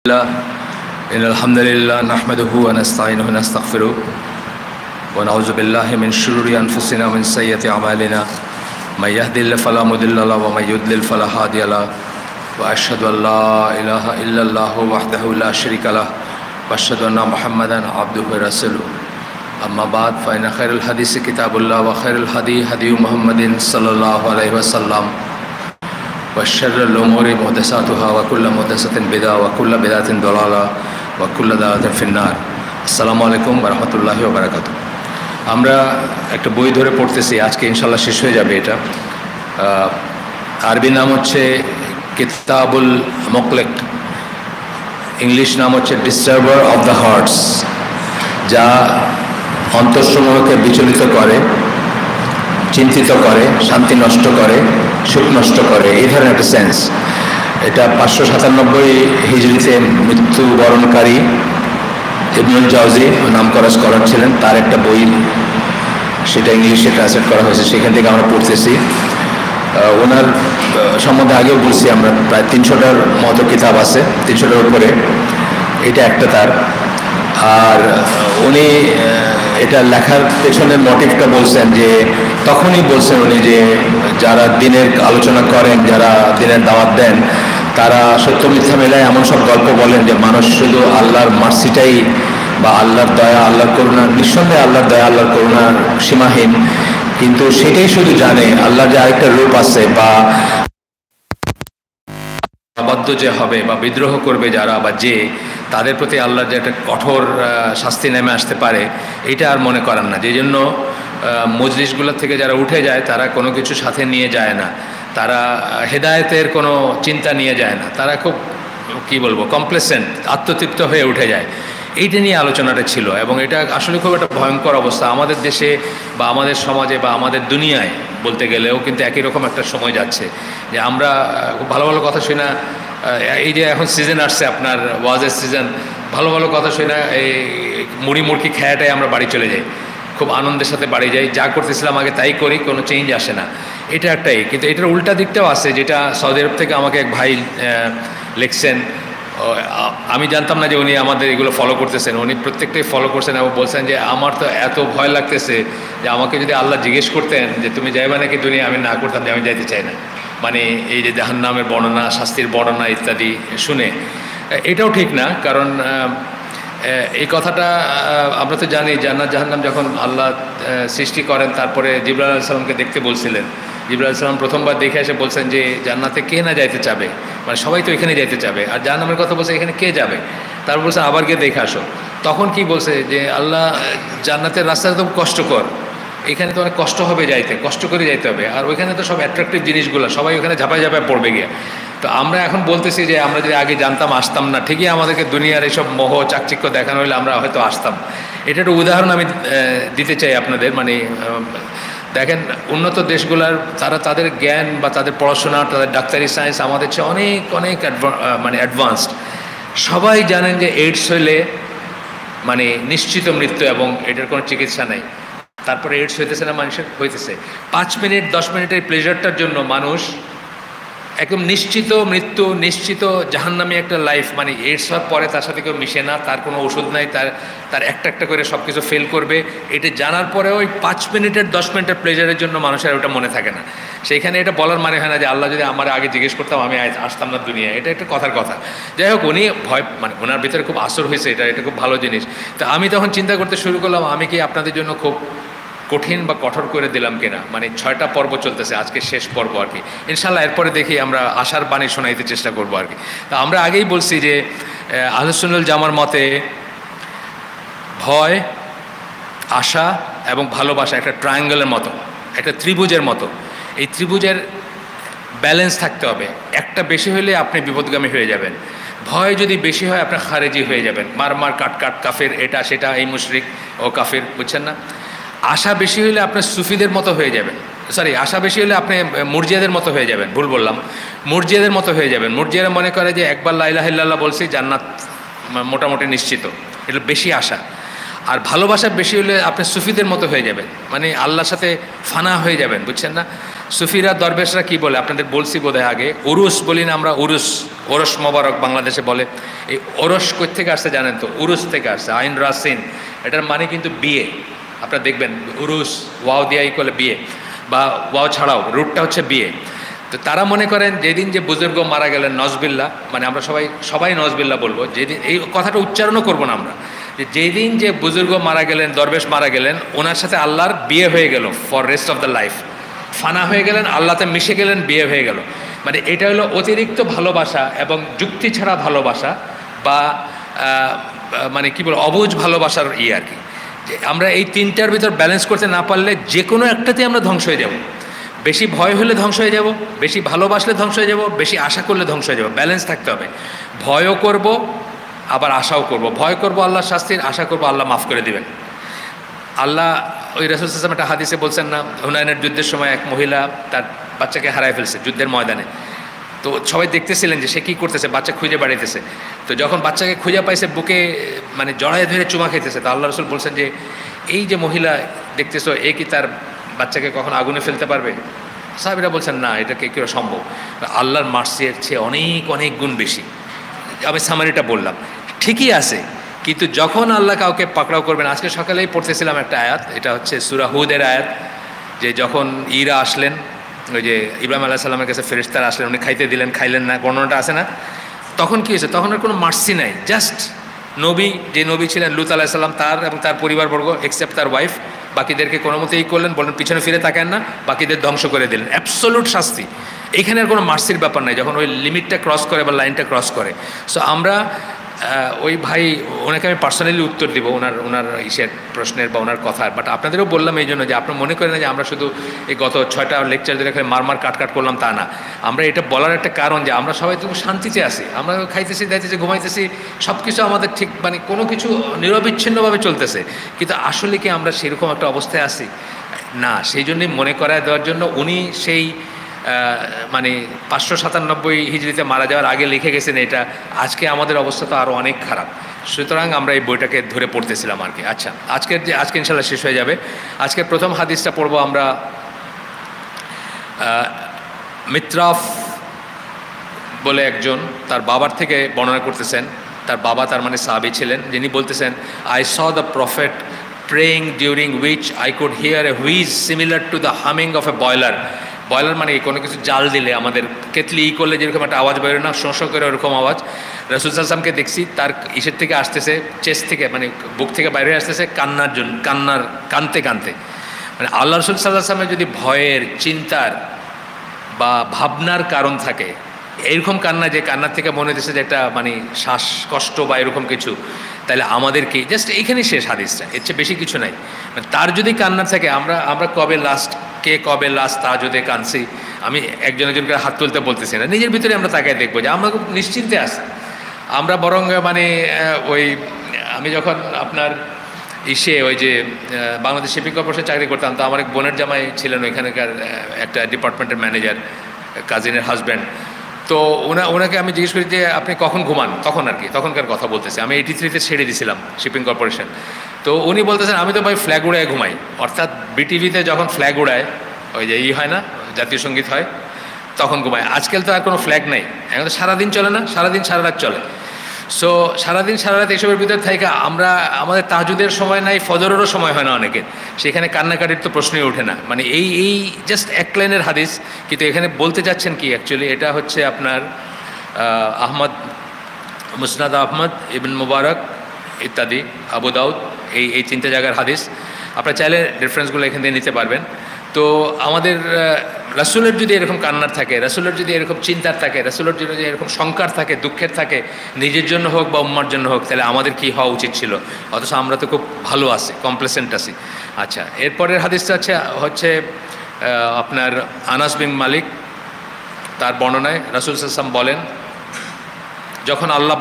إن الحمد لله نحمده ونستعينه ونستغفره ونعوذ بالله من شرور أنفسنا ومن سيئات أعمالنا من يهد الله فلا مضل له ومن يضلل فلا هادي له وأشهد أن لا إله إلا الله وحده لا شريك له وأشهد أن محمدا عبده ورسوله أما بعد فإن خير الحديث كتاب الله وخير الهدي هدي محمد صلى الله عليه وسلم وشر الأمور محدثاتها وكل محدثة بدعة وكل بدعة ضلالة وكل ضلالة في النار السلام عليكم ورحمة الله وبركاته আমরা একটা বই ধরে পড়তেছি আজকে ইনশাআল্লাহ শেষ হয়ে যাবে এটা আরবি নাম হচ্ছে কিতাবুল মুকলেক ইংলিশ নাম হচ্ছে ডিস্টার্বার অফ দ্য হার্টস যা অন্তঃসমূহকে বিচলিত করে চিন্তিত করে শান্তি নষ্ট করে সুখ নষ্ট করে এই ধরনের একটা সেন্স এটা 597 হিজরিতে মৃত্যুবরণকারী ইবনুল জাওজি নামকরা স্কলার ছিলেন তার একটা বই সেটা ইংলিশে ট্রান্সলেট করা হয়েছে সেখান থেকে আমরা পড়তেছি ওনার সম্বন্ধে আগেও বলছি আমরা প্রায় 300টার মতো কিতাব আছে 300টার উপরে এটা একটা তার আর উনি এটা লেখার পেছনের মোটিভটা বলছেন যে তখনই বলছেন উনি যে যারা দিনের আলোচনা করেন যারা দিনের দাওয়াত দেন তারা সত্য মিথ্যা মেলায় এমন সব গল্প বলেন যে মানুষ শুধু আল্লাহর মার্সিটাই বা আল্লাহর দয়া আল্লাহর করুণা নিঃসন্দেহে আল্লাহর দয়া আল্লাহর করুণা সীমাহীন কিন্তু সেটাই শুধু জানে আল্লাহর যে আরেকটা রূপ আছে বা অবাধ্য যে হবে বা বিদ্রোহ করবে যারা বা যে তাদের প্রতি আল্লাহর যে একটা কঠোর শাস্তি নেমে আসতে পারে এটা আর মনে করেন না যে জন্য মজলিসগুলোর থেকে যারা উঠে যায় তারা কোনো কিছু সাথে নিয়ে যায় না তারা হেদায়েতের কোনো চিন্তা নিয়ে যায় না তারা খুব কি বলবো কমপ্লেসেন্ট আত্মতৃপ্ত হয়ে উঠে যায় এইটা নিয়ে আলোচনাটা ছিল এবং এটা আসলে খুব একটা ভয়ঙ্কর অবস্থা আমাদের দেশে বা আমাদের সমাজে বা আমাদের দুনিয়ায় বলতে গেলেও কিন্তু একই রকম একটা সময় যাচ্ছে যে আমরা খুব ভালো ভালো কথা শুনি না এই যে এখন সিজন আসছে আপনার ওয়াজের সিজন ভালো ভালো কথা শুনি না এই মুড়ি মুড়কি খেয়াটাই আমরা বাড়ি চলে যাই খুব আনন্দের সাথে বাড়ি যাই যা করতেছিলাম আগে তাই করি কোনো চেঞ্জ আসে না এটা একটাই কিন্তু এটার উল্টা দিকটাও আছে যেটা সৌদি আরব থেকে আমাকে এক ভাই লিখছেন আমি জানতাম না যে উনি আমাদের এগুলো ফলো করতেছেন উনি প্রত্যেকটাই ফলো করছেন এবং বলছেন যে আমার তো এত ভয় লাগতেছে যে আমাকে যদি আল্লাহ জিজ্ঞেস করতেন যে তুমি যাইবা নাকি দুনিয়া আমি না করতাম যে আমি যাইতে চাই না মানে এই যে জাহান্নামের বর্ণনা শাস্তির বর্ণনা ইত্যাদি শুনে এটাও ঠিক না কারণ এই কথাটা আমরা তো জানি জান্নাত জাহান্নাম যখন আল্লাহ সৃষ্টি করেন তারপরে জিবরাইল আলাইহিস সালামকে দেখতে বলছিলেন জিবরাইল আলাইহিস সালাম প্রথমবার দেখে এসে বলছেন যে জান্নাতে কে না যাইতে চাবে মানে সবাই তো এখানে যাইতে চাবে আর জাহান্নামের কথা বলছে এখানে কে যাবে তারপর বলছে আবার গিয়ে দেখে আসো তখন কি বলছে যে আল্লাহ জান্নাতের রাস্তাটা তো কষ্টকর এখানে তো অনেক কষ্ট হবে যাইতে কষ্ট করে যাইতে হবে আর ওইখানে তো সব অ্যাট্রাকটিভ জিনিসগুলো সবাই ওখানে ঝাঁপায় ঝাঁপায় পড়বে গিয়ে তো আমরা এখন বলতেছি যে আমরা যদি আগে জানতাম আসতাম না ঠিকই আমাদেরকে দুনিয়ার এইসব মোহ চাকচিক্য দেখানো হলে আমরা হয়তো আসতাম এটা একটা উদাহরণ আমি দিতে চাই আপনাদের মানে দেখেন উন্নত দেশগুলোর তারা তাদের জ্ঞান বা তাদের পড়াশোনা তাদের ডাক্তারি সায়েন্স আমাদের চেয়ে অনেক অনেক মানে অ্যাডভান্সড সবাই জানেন যে এইডস হইলে মানে নিশ্চিত মৃত্যু এবং এটার কোনো চিকিৎসা নেই তারপরে এইডস হইতেছে না মানুষের হইতেছে 5 মিনিট 10 মিনিটের প্লেজারটার জন্য মানুষ একদম নিশ্চিত মৃত্যু নিশ্চিত জাহান্নামী একটা লাইফ মানে এইডস হওয়ার পরে তার সাথে কেউ মিশে না তার কোনো ওষুধ নাই তার একটা একটা করে সব কিছু ফেল করবে এটা জানার পরে ওই 5 মিনিটের 10 মিনিটের প্লেজারের জন্য মানুষের ওটা মনে থাকে না সেইখানে এটা বলার মানে হয় না যে আল্লাহ যদি আমার আগে জিজ্ঞেস করতাম আমি আসতাম না দুনিয়ায় এটা একটা কথার কথা যাই হোক উনি ভয় মানে ওনার ভিতরে খুব আসর হয়েছে এটা খুব ভালো জিনিস তো আমি তখন চিন্তা করতে শুরু করলাম আমি কি আপনাদের জন্য খুব কঠিন বা কঠোর করে দিলাম কিনা মানে 6টা পর্ব চলতেছে আজকে শেষ পর্ব আর কি ইনশাল্লাহ এরপরে দেখি আমরা আশার বাণী শোনাইতে চেষ্টা করবো আর কি তা আমরা আগেই বলছি যে আহলে সুন্নাত জামার মতে ভয় আশা এবং ভালোবাসা একটা ট্রায়াঙ্গেলের মতো একটা ত্রিভুজের মতো এই ত্রিভুজের ব্যালেন্স থাকতে হবে একটা বেশি হলে আপনি বিপদগামী হয়ে যাবেন ভয় যদি বেশি হয় আপনার খারেজি হয়ে যাবেন মার কাট কাট কাফের এটা সেটা এই মুশরিক ও কাফের বুঝছেন না আশা বেশি হলে আপনার সুফিদের মতো হয়ে যাবেন সরি আশা বেশি হলে আপনি মুরজিয়াদের মতো হয়ে যাবেন ভুল বললাম মুরজিয়াদের মতো হয়ে যাবেন মুরজিয়ারা মনে করে যে একবার লা ইলাহা ইল্লাল্লাহ বলছি জান্নাত মোটামুটি নিশ্চিত এটা বেশি আশা আর ভালোবাসা বেশি হলে আপনি সুফিদের মতো হয়ে যাবেন মানে আল্লাহর সাথে ফানা হয়ে যাবেন বুঝছেন না সুফিরা দরবেশরা কি বলে আপনাদের বলছি বোধহয় আগে, উরুস বলি না আমরা, উরুস, ওরস মোবারক বাংলাদেশে বলে। এই ওরস কই থেকে আসছে জানেন তো? উরুস থেকে আসছে, আইন রাসিন, এটার মানে কিন্তু বিয়ে। আপনারা দেখবেন উরুস ওয়াও দিয়াই করলে বিয়ে, বা ওয়াও ছাড়াও রুটটা হচ্ছে বিয়ে। তো তারা মনে করেন যেদিন যে বুজুর্গ মারা গেলেন, নজবিল্লা, মানে আমরা সবাই নজবিল্লা বলবো, যেদিন এই কথাটা উচ্চারণও করবো না আমরা, যে যেদিন যে বুজুর্গ মারা গেলেন, দরবেশ মারা গেলেন, ওনার সাথে আল্লাহর বিয়ে হয়ে গেল for rest of the life. ফানা হয়ে গেলেন, আল্লাহতে মিশে গেলেন, বিয়ে হয়ে গেল। মানে এটা হলো অতিরিক্ত ভালোবাসা এবং যুক্তি ছাড়া ভালোবাসা, বা মানে কি বল, অবুঝ ভালোবাসার আর কি। আমরা এই তিনটার ভিতর ব্যালেন্স করতে না পারলে যে কোনো একটাতেই আমরা ধ্বংস হয়ে যাব। বেশি ভয় হলে ধ্বংস হয়ে যাব, বেশি ভালোবাসলে ধ্বংস হয়ে যাব, বেশি আশা করলে ধ্বংস হয়ে যাব। ব্যালেন্স থাকতে হবে, ভয়ও করব আবার আশাও করব। ভয় করব আল্লাহর শাস্তির, আশা করব আল্লাহ মাফ করে দিবেন। আল্লাহ ওই রাসূল সাল্লাল্লাহু আলাইহি ওয়াসাল্লাম একটা হাদিসে বলছেন না, হুনাইনের যুদ্ধের সময় এক মহিলা তার বাচ্চাকে হারায় ফেলছে যুদ্ধের ময়দানে। তো সবাই দেখতেছিলেন যে সে কী করতেছে, বাচ্চা খুঁজে বাড়াইতেছে। তো যখন বাচ্চাকে খুঁজে পাইছে, বুকে মানে জড়ায় ধরে চুমা খাইতেছে, তো আল্লাহ রাসূল বলছেন যে এই যে মহিলা দেখতেছো, এ কি তার বাচ্চাকে কখন আগুনে ফেলতে পারবে? সাহাবীরা বলছেন না, এটা কি করে সম্ভব? আল্লাহর মার্সির চেয়ে অনেক অনেক গুণ বেশি। আমি সামারিটা বললাম, ঠিকই আছে, কিন্তু যখন আল্লাহ কাউকে পাকড়াও করবেন, আজকে সকালেই পড়তেছিলাম একটা আয়াত, এটা হচ্ছে সূরা হুদের আয়াত, যে যখন ইরা আসলেন, ওই যে ইব্রাহিম আলাইহিস সালামের কাছে ফেরেশতারা আসলেন, উনি খাইতে দিলেন, খাইলেন না, বর্ণনাটা আছে না? তখন কী হয়েছে? তখন আর কোনো মার্সি নাই, জাস্ট নবী, যে নবী ছিলেন লূত আলাইহিস সালাম, তার এবং তার পরিবারবর্গ, এক্সেপ্ট তার ওয়াইফ, বাকিদেরকে কোনো মতেই করলেন, বললেন পিছনে ফিরে তাকান না, বাকিদের ধ্বংস করে দিলেন। অ্যাবসোলুট শাস্তি, এখানে আর কোনো মার্সির ব্যাপার নাই যখন ওই লিমিটটা ক্রস করে বা লাইনটা ক্রস করে। সো আমরা ওই ভাই, ওনাকে আমি পার্সোনালি উত্তর দিব ওনার ইসের প্রশ্নের বা ওনার কথার, বাট আপনাদেরও বললাম এই জন্য যে আপনারা মনে করেন না যে আমরা শুধু এই গত 6টা লেকচার ধরে মার কাট করলাম, তা না। আমরা এটা বলার একটা কারণ যে আমরা সবাই তো শান্তিতে আছি, আমরা খাইতেছি, দাইতেছি, ঘুমাইতেছি, সব কিছু আমাদের ঠিক, মানে কোনো কিছু নিরবিচ্ছিন্নভাবে চলতেছে, কিন্তু আসলে কি আমরা সেরকম একটা অবস্থায় আছি? না। সেই জন্যই মনে করায় দেওয়ার জন্য উনি সেই মানে 597 হিজরিতে মারা যাওয়ার আগে লিখে গেছেন এটা। আজকে আমাদের অবস্থা তো আরও অনেক খারাপ, সুতরাং আমরা এই বইটাকে ধরে পড়তেছিলাম আর কি। আচ্ছা, আজকে ইনশাল্লাহ শেষ হয়ে যাবে। আজকে প্রথম হাদিসটা পড়বো আমরা, মিত্রাফ বলে একজন তার বাবার থেকে বর্ণনা করতেছেন। তার বাবা তার মানে সাহাবী ছিলেন, যিনি বলতেছেন, I saw the prophet praying during which I could hear a wheeze similar to the humming of a boiler. Boiler মানে কোনো কিছু জাল দিলে আমাদের কেতলি করলে যেরকম একটা আওয়াজ বেরোয় না, শোঁ করে ওরকম আওয়াজ। রাসূল সাল্লাল্লাহু আলাইহি ওয়াসাল্লামকে দেখছি তার ইসের থেকে আসতেছে, চেস্ট থেকে, মানে বুক থেকে বাইরে আসতেছে, কানতে মানে আল্লাহ রাসূল সাল্লাল্লাহু আলাইহি ওয়াসাল্লামের যদি ভয়ের, চিন্তার বা ভাবনার কারণ থাকে, এরকম কান্না, যে কান্নার থেকে মনে হতেছে যে একটা মানে শ্বাসকষ্ট বা এরকম কিছু, তাহলে আমাদেরকে জাস্ট এইখানেই শেষ হাদিসটা, এর চেয়ে বেশি কিছু নাই। তার যদি কান্না থাকে, আমরা কবে লাস্ট তা যদি কাঁদছি, আমি একজনকে হাত তুলতে বলতেছি না, নিজের ভিতরে আমরা তাকায় দেখবো যে আমরা খুব নিশ্চিন্তে আছি। আমরা বরং মানে ওই আমি যখন আপনার ওই যে বাংলাদেশ শিপিং কর্পোরেশন চাকরি করতাম, তো আমার এক বোনের জামাই ছিলেন ওইখানকার একটা ডিপার্টমেন্টের ম্যানেজার, কাজিনের হাজব্যান্ড। তো ওনাকে আমি জিজ্ঞেস করি যে আপনি কখন ঘুমান, তখনকার কথা বলতেছি, আমি 83-তে ছেড়ে দিয়েছিলাম শিপিং কর্পোরেশন। তো উনি বলতেছেন, আমি তো ভাই ফ্ল্যাগ উড়ায় ঘুমাই, অর্থাৎ বিটিভিতে যখন ফ্ল্যাগ উড়ায়, ওই যে হয় না, জাতীয় সঙ্গীত হয়, তখন ঘুমায়। আজকাল তো আর কোনো ফ্ল্যাগ নাই, এখন তো সারাদিন চলে না, সারাদিন সারা রাত চলে। সো সারাদিন সারা রাত এসবের ভিতরে থেকে আমাদের তাহাজ্জুদের সময় নাই, ফজরেরও সময় হয় না অনেকের, সেখানে কান্নাকাটির তো প্রশ্নই ওঠে না। মানে এই জাস্ট এক লাইনের হাদিস, কিন্তু এখানে বলতে যাচ্ছেন কি অ্যাকচুয়ালি, এটা হচ্ছে আপনার মুসনাদ আহমদ, ইবন মুবারক ইত্যাদি, আবু দাউদ, এই 3টে জায়গার হাদিস। আপনারা চাইলে রেফারেন্সগুলো এখান থেকে নিতে পারবেন। তো আমাদের রাসূলের যদি এরকম কান্নার থাকে, রাসূলের যদি এরকম চিন্তার থাকে, রাসূলের যদি এরকম শঙ্কার থাকে, দুঃখের থাকে, নিজের জন্য হোক বা উম্মার জন্য হোক, তাহলে আমাদের কি হওয়া উচিত ছিল? অথচ আমরা তো খুব ভালো আছি, কমপ্লেসেন্ট আছি। আচ্ছা, এরপরের হাদিসটা হচ্ছে আপনার আনাস বিন মালিক, তার বর্ণনায় রাসূল সাল্লাল্লাহু আলাইহি ওয়াসাল্লাম বলেন, যখন আল্লাহ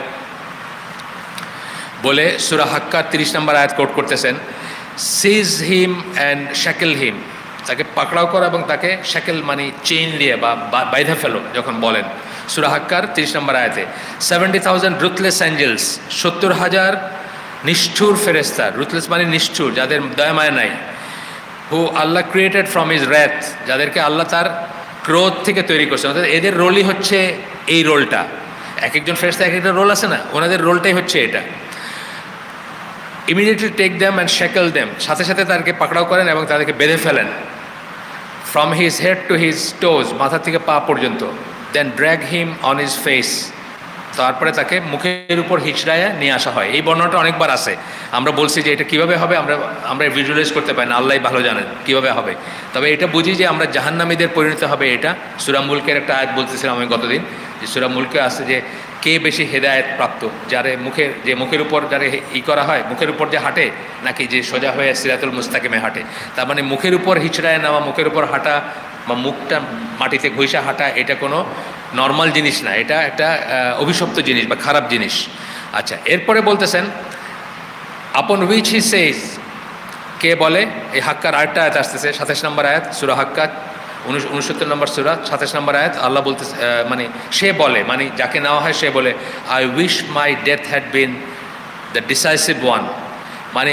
বলে সূরা হাক্কার 30 নম্বর আয়াত কোট করতেছেন, সিজ হিম অ্যান্ড শ্যাকেল হিম, তাকে পাকড়াও করো এবং তাকে শ্যাকেল মানে চেইন দিয়ে বা বাইধা ফেলো, যখন বলেন সূরা হাক্কার 30 নম্বর আয়াতে। 70,000 রুথলেস অ্যাঞ্জেলস, 70,000 নিষ্ঠুর ফেরেশতা, রুথলেস মানে নিষ্ঠুর, যাদের দয়া মায়া নাই, who Allah created from his wrath, যাদেরকে আল্লাহ তার ক্রোধ থেকে তৈরি করছেন। অর্থাৎ এদের রোলই হচ্ছে এই রোলটা। এক একজন ফেরেশতা এক একটা রোল আছে না, ওনাদের রোলটাই হচ্ছে এটা। Immediately take them and shackle them, সাথে সাথে তাদেরকে পাকড়াও করেন এবং তাদেরকে বেঁধে ফেলেন। From his head to his toes, মাথা থেকে পা পর্যন্ত। Then drag him on his face, তারপরে তাকে মুখের উপর হিচড়ায় নিয়ে আসা হয়। এই বর্ণনাটা অনেকবার আছে। আমরা বলছি যে এটা কীভাবে হবে আমরা ভিজুয়ালাইজ করতে পারি না, আল্লাহ ভালো জানেন কীভাবে হবে। তবে এটা বুঝি যে আমরা জাহান্নামীদের পরিণত হবে এটা। সূরা মুলকের একটা আয়াত বলতেছিলাম আমি গতদিন, যে সূরা মুলকে আছে যে কে বেশি হেদায়েত প্রাপ্ত, মুখের উপর যারে করা হয়, মুখের উপর যে হাঁটে, নাকি যে সোজা হয়ে সিরাতুল মুস্তাকিমে হাঁটে। তার মানে মুখের উপর হিচড়ায় নেওয়া, মুখের উপর হাঁটা বা মুখটা মাটিতে ঘষা হাঁটা, এটা কোনো নর্মাল জিনিস না, এটা একটা অভিশপ্ত জিনিস বা খারাপ জিনিস। আচ্ছা, এরপরে বলতেছেন আপন হুইচ হি সেজ, কে বলে, এই হাক্কার আরেকটা আয়াত আসতেছে, 27 নম্বর আয়াত সূরা হাক্কা, 69 নম্বর সূরা, 27 নম্বর আয়াত। আল্লাহ বলতেছে, মানে সে বলে, মানে যাকে নেওয়া হয় সে বলে, I wish my death had been the decisive one, মানে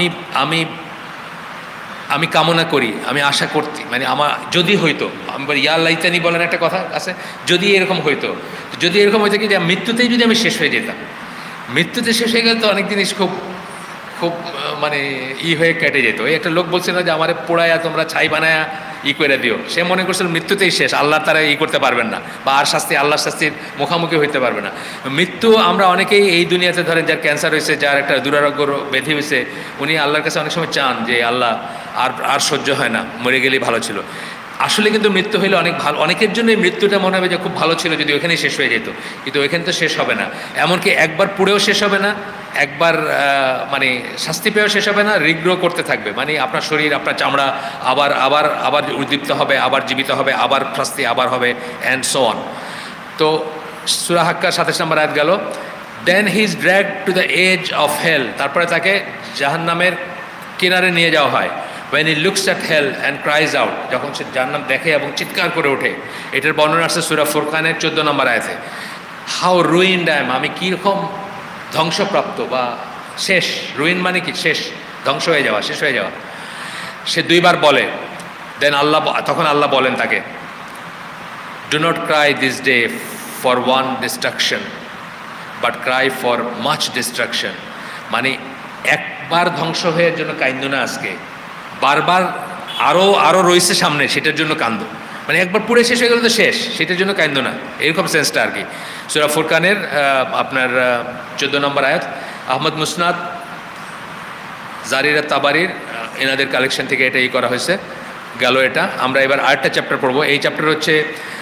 আমি কামনা করি, আমি আশা করছি, মানে আমার যদি হইতো, আমি বলি ইয়া লাইতানি বলেন একটা কথা আছে, যদি এরকম হইতো, যদি এরকম হইতো কি যে মৃত্যুতেই যদি আমি শেষ হয়ে যেতাম। মৃত্যুতে শেষ হয়ে গেলে তো অনেক জিনিস খুব খুব মানে হয়ে কেটে যেত। এই একটা লোক বলছিল যে আমার পোড়ায়া তোমরা ছাই বানায়া করে দিও, সে মনে করছিল মৃত্যুতেই শেষ, আল্লাহ তারা করতে পারবেন না, বা আর আল্লাহর শাস্তির মুখোমুখি হইতে পারবে না। মৃত্যু আমরা অনেকেই এই দুনিয়াতে ধরেন, যার ক্যান্সার হয়েছে, যার একটা দুরারোগ্য ব্যাধি হয়েছে, উনি আল্লাহর কাছে অনেক সময় চান যে আল্লাহ আর সহ্য হয় না, মরে গেলেই ভালো ছিল। আসলে কিন্তু মৃত্যু হইলে অনেক ভালো, অনেকের জন্য এই মৃত্যুটা মনে হবে যে খুব ভালো ছিল যদি ওইখানেই শেষ হয়ে যেত, কিন্তু ওইখানে তো শেষ হবে না। এমনকি একবার পুড়েও শেষ হবে না, একবার মানে শাস্তি পেয়েও শেষ হবে না, রিগ্রো করতে থাকবে। মানে আপনার শরীর, আপনার চামড়া আবার আবার আবার উদ্দীপ্ত হবে, আবার জীবিত হবে, আবার শাস্তি আবার হবে, অ্যান্ড সো অন। তো সূরা হাক্কা 27 নম্বর আয়াত গেল। Then he is dragged to the edge of hell, তারপরে তাকে জাহান্নামের কিনারে নিয়ে যাওয়া হয়। when he looks at hell and cries out, যখন সে জাহান্নাম দেখে এবং চিৎকার করে ওঠে। এটার বর্ণনা আছে সূরা ফুরকানের 14 নম্বর আয়াতে। হাউ রুইন্ড আই এম, আমি কীরকম ধ্বংসপ্রাপ্ত বা শেষ। রুইন মানে কি? শেষ, ধ্বংস হয়ে যাওয়া, শেষ হয়ে যাওয়া। সে দুইবার বলে। দেন তখন আল্লাহ বলেন তাকে, do not cry this day for one destruction but cry for much destruction, মানে একবার ধ্বংস হয়ে জন্য কাইন্দ না আজকে, বারবার আরও রয়েছে সামনে, সেটার জন্য কান্দ। মানে একবার পুরে শেষ হয়ে গেলে তো শেষ, সেটার জন্য কান্দ না, এরকম সেন্সটা আর কি। সূরা ফুরকানের আপনার 14 নম্বর আয়াত। আহমদ মুসনাদ, জারিরা তাবারির, এনাদের কালেকশন থেকে এটা করা হয়েছে গেল। এটা আমরা এবার আরেকটা চ্যাপ্টার পড়বো। এই চ্যাপ্টার হচ্ছে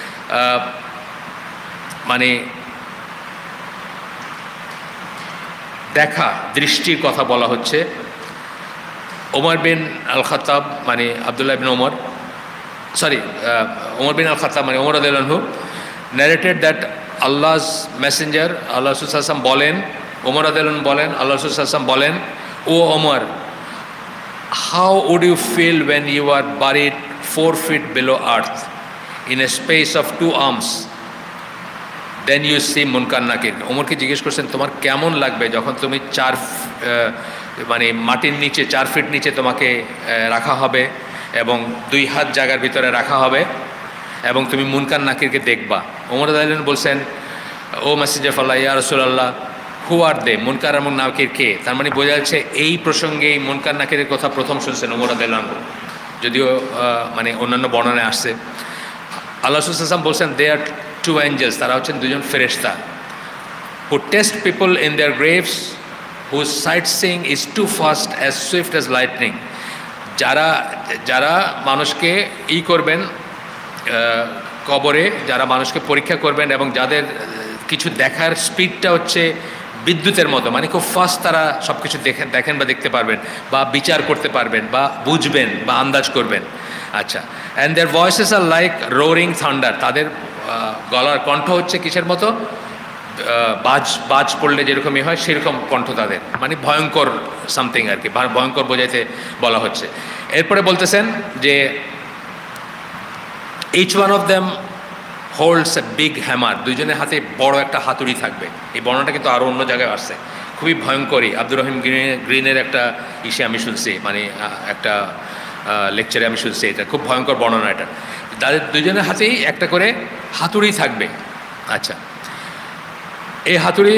মানে দেখা, দৃষ্টির কথা বলা হচ্ছে। ওমর বিন আল খাত্তাব, মানে আবদুল্লাহ বিন ওমর, ওমর বিন আল খাত্তাব মানে ওমর রাদিয়াল্লাহু আনহু narrated that Allah's messenger, আল্লাহ রাসূল সাল্লাল্লাহু আলাইহি ওয়াসাল্লাম বলেন, ওমর রাদিয়াল্লাহু আনহু বলেন, আল্লাহ রাসূল সাল্লাল্লাহু আলাইহি ওয়াসাল্লাম বলেন, ও Omar, how would you feel when you are buried 4 feet below earth in a space of 2 arms, then you see মুনকার নাকির। ওমরকে জিজ্ঞেস করছেন তোমার কেমন লাগবে যখন তুমি মানে মাটির নিচে 4 ফিট নিচে তোমাকে রাখা হবে এবং 2 হাত জায়গার ভিতরে রাখা হবে এবং তুমি মুনকার নাকিরকে দেখবা। ওমর রাদিয়াল্লাহু আনহু বলছেন, ও মেসেঞ্জার অফ আল্লাহ, ইয়া রাসূলুল্লাহ, হু আর দে, মুনকার এবং নাকির কে? তার মানে বোঝা যাচ্ছে এই প্রসঙ্গে মুনকার নাকিরের কথা প্রথম শুনছেন ওমর রাদিয়াল্লাহু আনহু, যদিও মানে অন্যান্য বর্ণনায় আসছে। আল্লাহ রাসূল সাল্লাল্লাহু আলাইহি ওয়াসাল্লাম বলছেন, দে আর 2 angels, তারা হচ্ছেন 2জন ফেরেশতা, who test people in their graves, whose sightseeing is too fast as swift as lightning, যারা মানুষকে করবেন কবরে, যারা মানুষকে পরীক্ষা করবেন এবং যাদের কিছু দেখার স্পিডটা হচ্ছে বিদ্যুতের মতো, মানে খুব ফাস্ট তারা সব কিছু দেখেন বা দেখতে পারবেন বা বিচার করতে পারবেন বা বুঝবেন বা আন্দাজ করবেন। আচ্ছা, and their voices are like roaring thunder, তাদের গলার কণ্ঠ হচ্ছে কিসের মতো? বাজ পড়লে যেরকমই হয় সেরকম কণ্ঠ তাদের, মানে ভয়ঙ্কর সামথিং আর কি, ভয়ঙ্কর বোঝাইতে বলা হচ্ছে। এরপরে বলতেছেন যে each one of them holds a big hammer, 2জনের হাতে বড় একটা হাতুড়ি থাকবে। এই বর্ণনাটা কিন্তু আরও অন্য জায়গায় আসছে, খুবই ভয়ঙ্করী। আব্দুর রহিম গ্রিনের একটা আমি শুনছি, মানে একটা লেকচারে আমি শুনছি, এটা খুব ভয়ঙ্কর বর্ণনা। এটা তাদের দুজনের হাতেই একটা করে হাতুড়ি থাকবে। আচ্ছা, এই হাতুড়ি,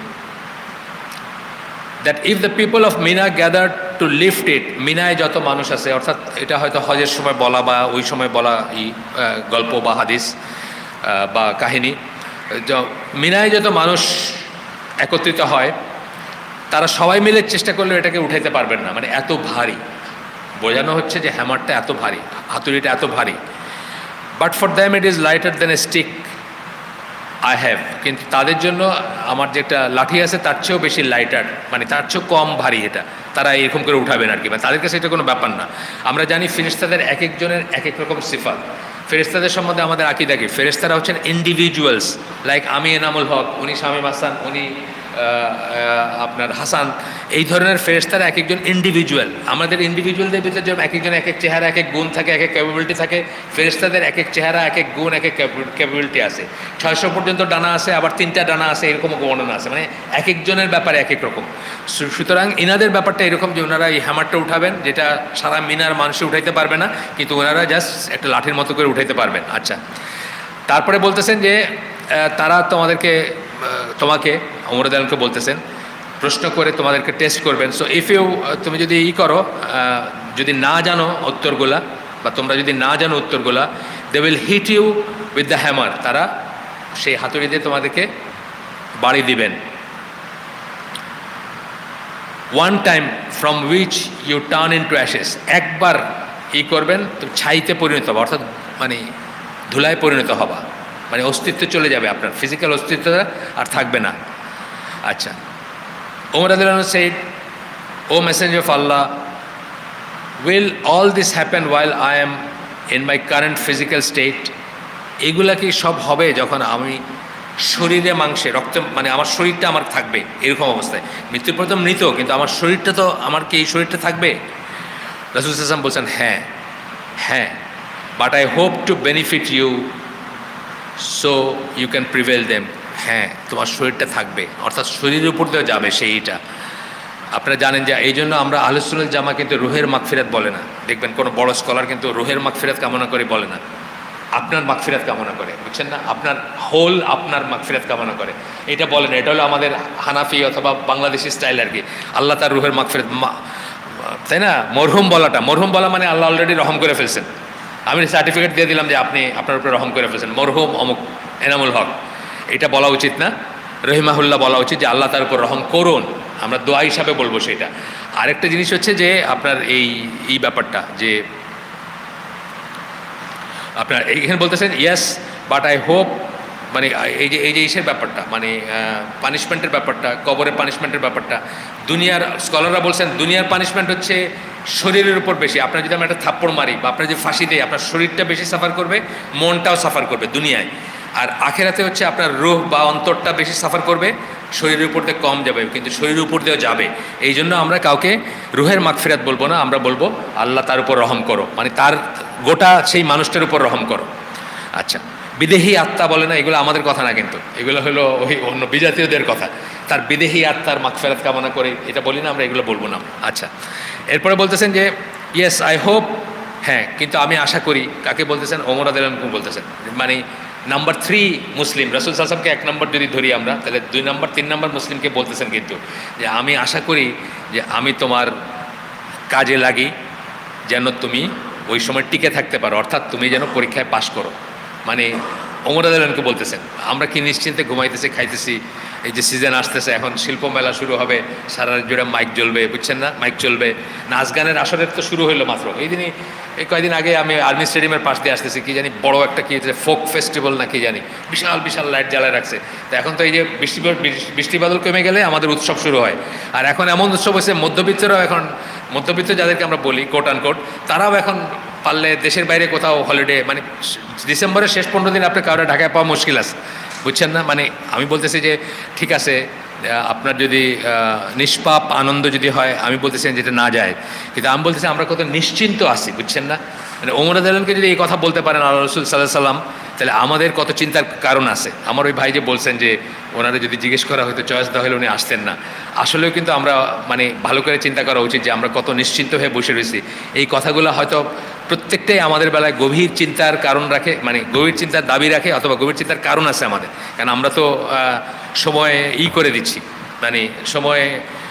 that if the people of Mina gather to lift it, মিনায় যত মানুষ আছে, অর্থাৎ এটা হয়তো হজের সময় বলা বা ওই সময় বলা গল্প বা হাদিস বা কাহিনী, মিনায় যত মানুষ একত্রিত হয় তারা সবাই মিলে চেষ্টা করলেও এটাকে উঠাইতে পারবেন না, মানে এত ভারী। বোঝানো হচ্ছে যে হ্যামারটা এত ভারী, হাতুড়িটা এত ভারী। But for them it is lighter than a stick I have, কিন্তু তাদের জন্য আমার যেটা লাঠি আছে তার চেয়েও বেশি লাইটার, মানে তার চেয়েও কম ভারী এটা, তারা এরকম করে উঠাবেন আর কি, মানে তাদের কাছে এটা কোনো ব্যাপার না। আমরা জানি ফেরেশতাদের এক একজনের এক এক রকম সিফাত। ফেরেশতাদের সম্বন্ধে আমাদের আকিদা কি, ফেরেশতারা হচ্ছেন ইন্ডিভিজুয়ালস, লাইক আমি এনামুল হক, উনি শামীম হাসান, উনি আপনার হাসান, এই ধরনের ফেরেশতারা এক একজন ইন্ডিভিজুয়াল। আমাদের ইন্ডিভিজুয়ালদের ভিতরে যেমন এক একজন এক এক চেহারা, এক এক গুণ থাকে, এক এক ক্যাপাবিলিটি থাকে, ফেরেশতাদের এক এক চেহারা, এক এক গুণ, এক এক ক্যাপাবিলিটি আছে। 600 পর্যন্ত ডানা আছে, আবার 3টা ডানা আছে, এরকম বর্ণনা আছে, মানে এক একজনের ব্যাপারে এক এক রকম। সুতরাং ইনাদের ব্যাপারটা এরকম যে ওনারা এই হ্যামারটা উঠাবেন, যেটা সারা মিনার মানুষে উঠাইতে পারবে না, কিন্তু ওনারা জাস্ট একটা লাঠির মতো করে উঠাইতে পারবেন। আচ্ছা, তারপরে বলতেছেন যে তারা তোমাকে ওমর রাদিয়াল্লাহু আনহু বলতেছেন প্রশ্ন করে তোমাদেরকে টেস্ট করবেন। সো ইফ ইউ, তুমি যদি করো, যদি না জানো উত্তরগুলা, বা তোমরা যদি না জানো উত্তরগুলা, they will hit you with the hammer, তারা সেই হাতুড়ি দিয়ে তোমাদেরকে বাড়ি দিবেন। One time from which you turn into ashes, একবার করবেন তো ছাইতে পরিণত হবা, অর্থাৎ মানে ধুলায় পরিণত হবা, মানে অস্তিত্ব চলে যাবে, আপনার ফিজিক্যাল অস্তিত্ব আর থাকবে না। আচ্ছা, ওমর রাদিয়াল্লাহু আনহু said, O Messenger of Allah, will all this happen while I am in my current physical state? এগুলা কি সব হবে যখন আমি শরীরে মাংসে রক্ত, মানে আমার শরীরটা আমার থাকবে এরকম অবস্থায়? মৃত্যুর পর তো মৃত, কিন্তু আমার শরীরটা তো, আমার কি এই শরীরটা থাকবে? রাসূল সাল্লাল্লাহু আলাইহি ওয়াসাল্লাম বলছেন হ্যাঁ হ্যাঁ, but I hope to benefit you so you can prevail them. হ্যাঁ, তোমার শরীরটা থাকবে, অর্থাৎ শরীরের উপর দিয়েও যাবে সেইটা। আপনারা জানেন যে এই জন্য আমরা আহলে সুন্নাত জামা কিন্তু রুহের মাগফিরাত বলে না। দেখবেন কোনো বড় স্কলার কিন্তু রুহের মাগফিরাত কামনা করে বলে না, আপনার মাগফিরাত কামনা করে, বুঝছেন না? আপনার মাগফিরাত কামনা করে, এটা বলে না। এটা হলো আমাদের হানাফি অথবা বাংলাদেশি স্টাইল আর কি, আল্লাহ তার রুহের মাগফিরাত, তাই না? মরহুম বলা মানে আল্লাহ অলরেডি রহম করে ফেলছেন, আমি সার্টিফিকেট দিয়ে দিলাম যে আপনি আপনার উপরে রহম করে ফেলছেন, মরহুম অমুক এনামুল হক, এটা বলা উচিত না। রহিমাহুল্লাহ বলা উচিত যে আল্লাহ তার উপর রহম করুন, আমরা দোয়া হিসাবে বলবো সেটা। আরেকটা জিনিস হচ্ছে যে আপনার এই ব্যাপারটা যে আপনার এইখানে বলতেছেন ইয়েস বাট আই হোপ, মানে এই যে ইসের ব্যাপারটা, মানে পানিশমেন্টের ব্যাপারটা, কবরের পানিশমেন্টের ব্যাপারটা, দুনিয়ার স্কলাররা বলছেন দুনিয়ার পানিশমেন্ট হচ্ছে শরীরের উপর বেশি। আপনার যদি আমরা একটা থাপ্পড় মারি বা আপনার যদি ফাঁসি দেয়, আপনার শরীরটা বেশি সাফার করবে, মনটাও সাফার করবে দুনিয়ায়। আর আখেরাতে হচ্ছে আপনার রূহ বা অন্তরটা বেশি সাফার করবে, শরীরের উপর দিয়ে কম যাবে, কিন্তু শরীরের উপর দিয়েও যাবে। এই জন্য আমরা কাউকে রুহের মাগফিরাত বলবো না, আমরা বলবো আল্লাহ তার উপর রহম করো, মানে তার গোটা সেই মানুষটার উপর রহম করো। আচ্ছা, বিদেহী আত্মা বলে না, এগুলো আমাদের কথা না, কিন্তু এগুলো হলো ওই অন্য বিজাতীয়দের কথা। তার বিদেহী আত্মার মাগফিরাত কামনা করে এটা বলি না আমরা, এগুলো বলবো না। আচ্ছা, এরপরে বলতেছেন যে ইয়েস আই হোপ, হ্যাঁ কিন্তু আমি আশা করি। কাকে বলতেছেন? ওমর রাদিয়াল্লাহু আনহু বলতেছেন। মানে নাম্বার 3 মুসলিম, রাসূল সাল্লাল্লাহু আলাইহি ওয়াসাল্লামকে 1 নম্বর যদি ধরি আমরা, তাহলে 2 নম্বর 3 নম্বর মুসলিমকে বলতেছেন কিন্তু যে আমি আশা করি যে আমি তোমার কাজে লাগি, যেন তুমি ওই সময় টিকে থাকতে পারো, অর্থাৎ তুমি যেন পরীক্ষায় পাশ করো। মানে ওমর রাদিয়াল্লাহু আনহুকে বলতেছেন আমরা কি নিশ্চিন্তে ঘুমাইতেছি, খাইতেছি, এই যে সিজন আসতেছে, এখন শিল্প মেলা শুরু হবে, সারা জুড়ে মাইক জ্বলবে, বুঝছেন না? মাইক চলবে, নাচ গানের আসরের তো শুরু হইলো মাত্র। এই কয়েকদিন আগে আমি আর্মি স্টেডিয়ামের পাশ দিয়ে আসতেছি, কি জানি বড় একটা কি ফোক ফেস্টিভ্যাল না কি জানি, বিশাল বিশাল লাইট জ্বালায় রাখছে। তো এখন তো এই যে বৃষ্টি বাদল কমে গেলে আমাদের উৎসব শুরু হয়। আর এখন এমন উৎসব হয়েছে মধ্যবিত্তরাও, এখন মধ্যবিত্ত যাদেরকে আমরা বলি কোট আনকোট, তারাও এখন পারলে দেশের বাইরে কোথাও হলিডে, মানে ডিসেম্বরের শেষ 15 দিন আপনি কাউরে ঢাকায় পাওয়া মুশকিল আছে, বুঝছেন না? মানে আমি বলতেছি যে ঠিক আছে, আপনার যদি নিষ্পাপ আনন্দ যদি হয়, আমি বলতেছি যেটা না যায়, কিন্তু আমি বলতেছি আমরা কত নিশ্চিন্ত আছি, বুঝছেন না? মানে ওমর রাদিয়াল্লাহু যদি এই কথা বলতে পারেন আল্লাহ রাসূল সাল্লাল্লাহু আলাইহি সাল্লাম, তাহলে আমাদের কত চিন্তার কারণ আছে। আমার ওই ভাই যে বলছেন যে ওনারা যদি জিজ্ঞেস করা হয়তো চয়েস দেওয়া হলে উনি আসতেন না, আসলেও কিন্তু আমরা মানে ভালো করে চিন্তা করা উচিত যে আমরা কত নিশ্চিন্ত হয়ে বসে রয়েছি। এই কথাগুলো হয়তো প্রত্যেকটাই আমাদের বেলায় গভীর চিন্তার কারণ রাখে, মানে গভীর চিন্তার দাবি রাখে, অথবা গভীর চিন্তার কারণ আছে আমাদের। কারণ আমরা তো সময় করে দিচ্ছি, মানে সময়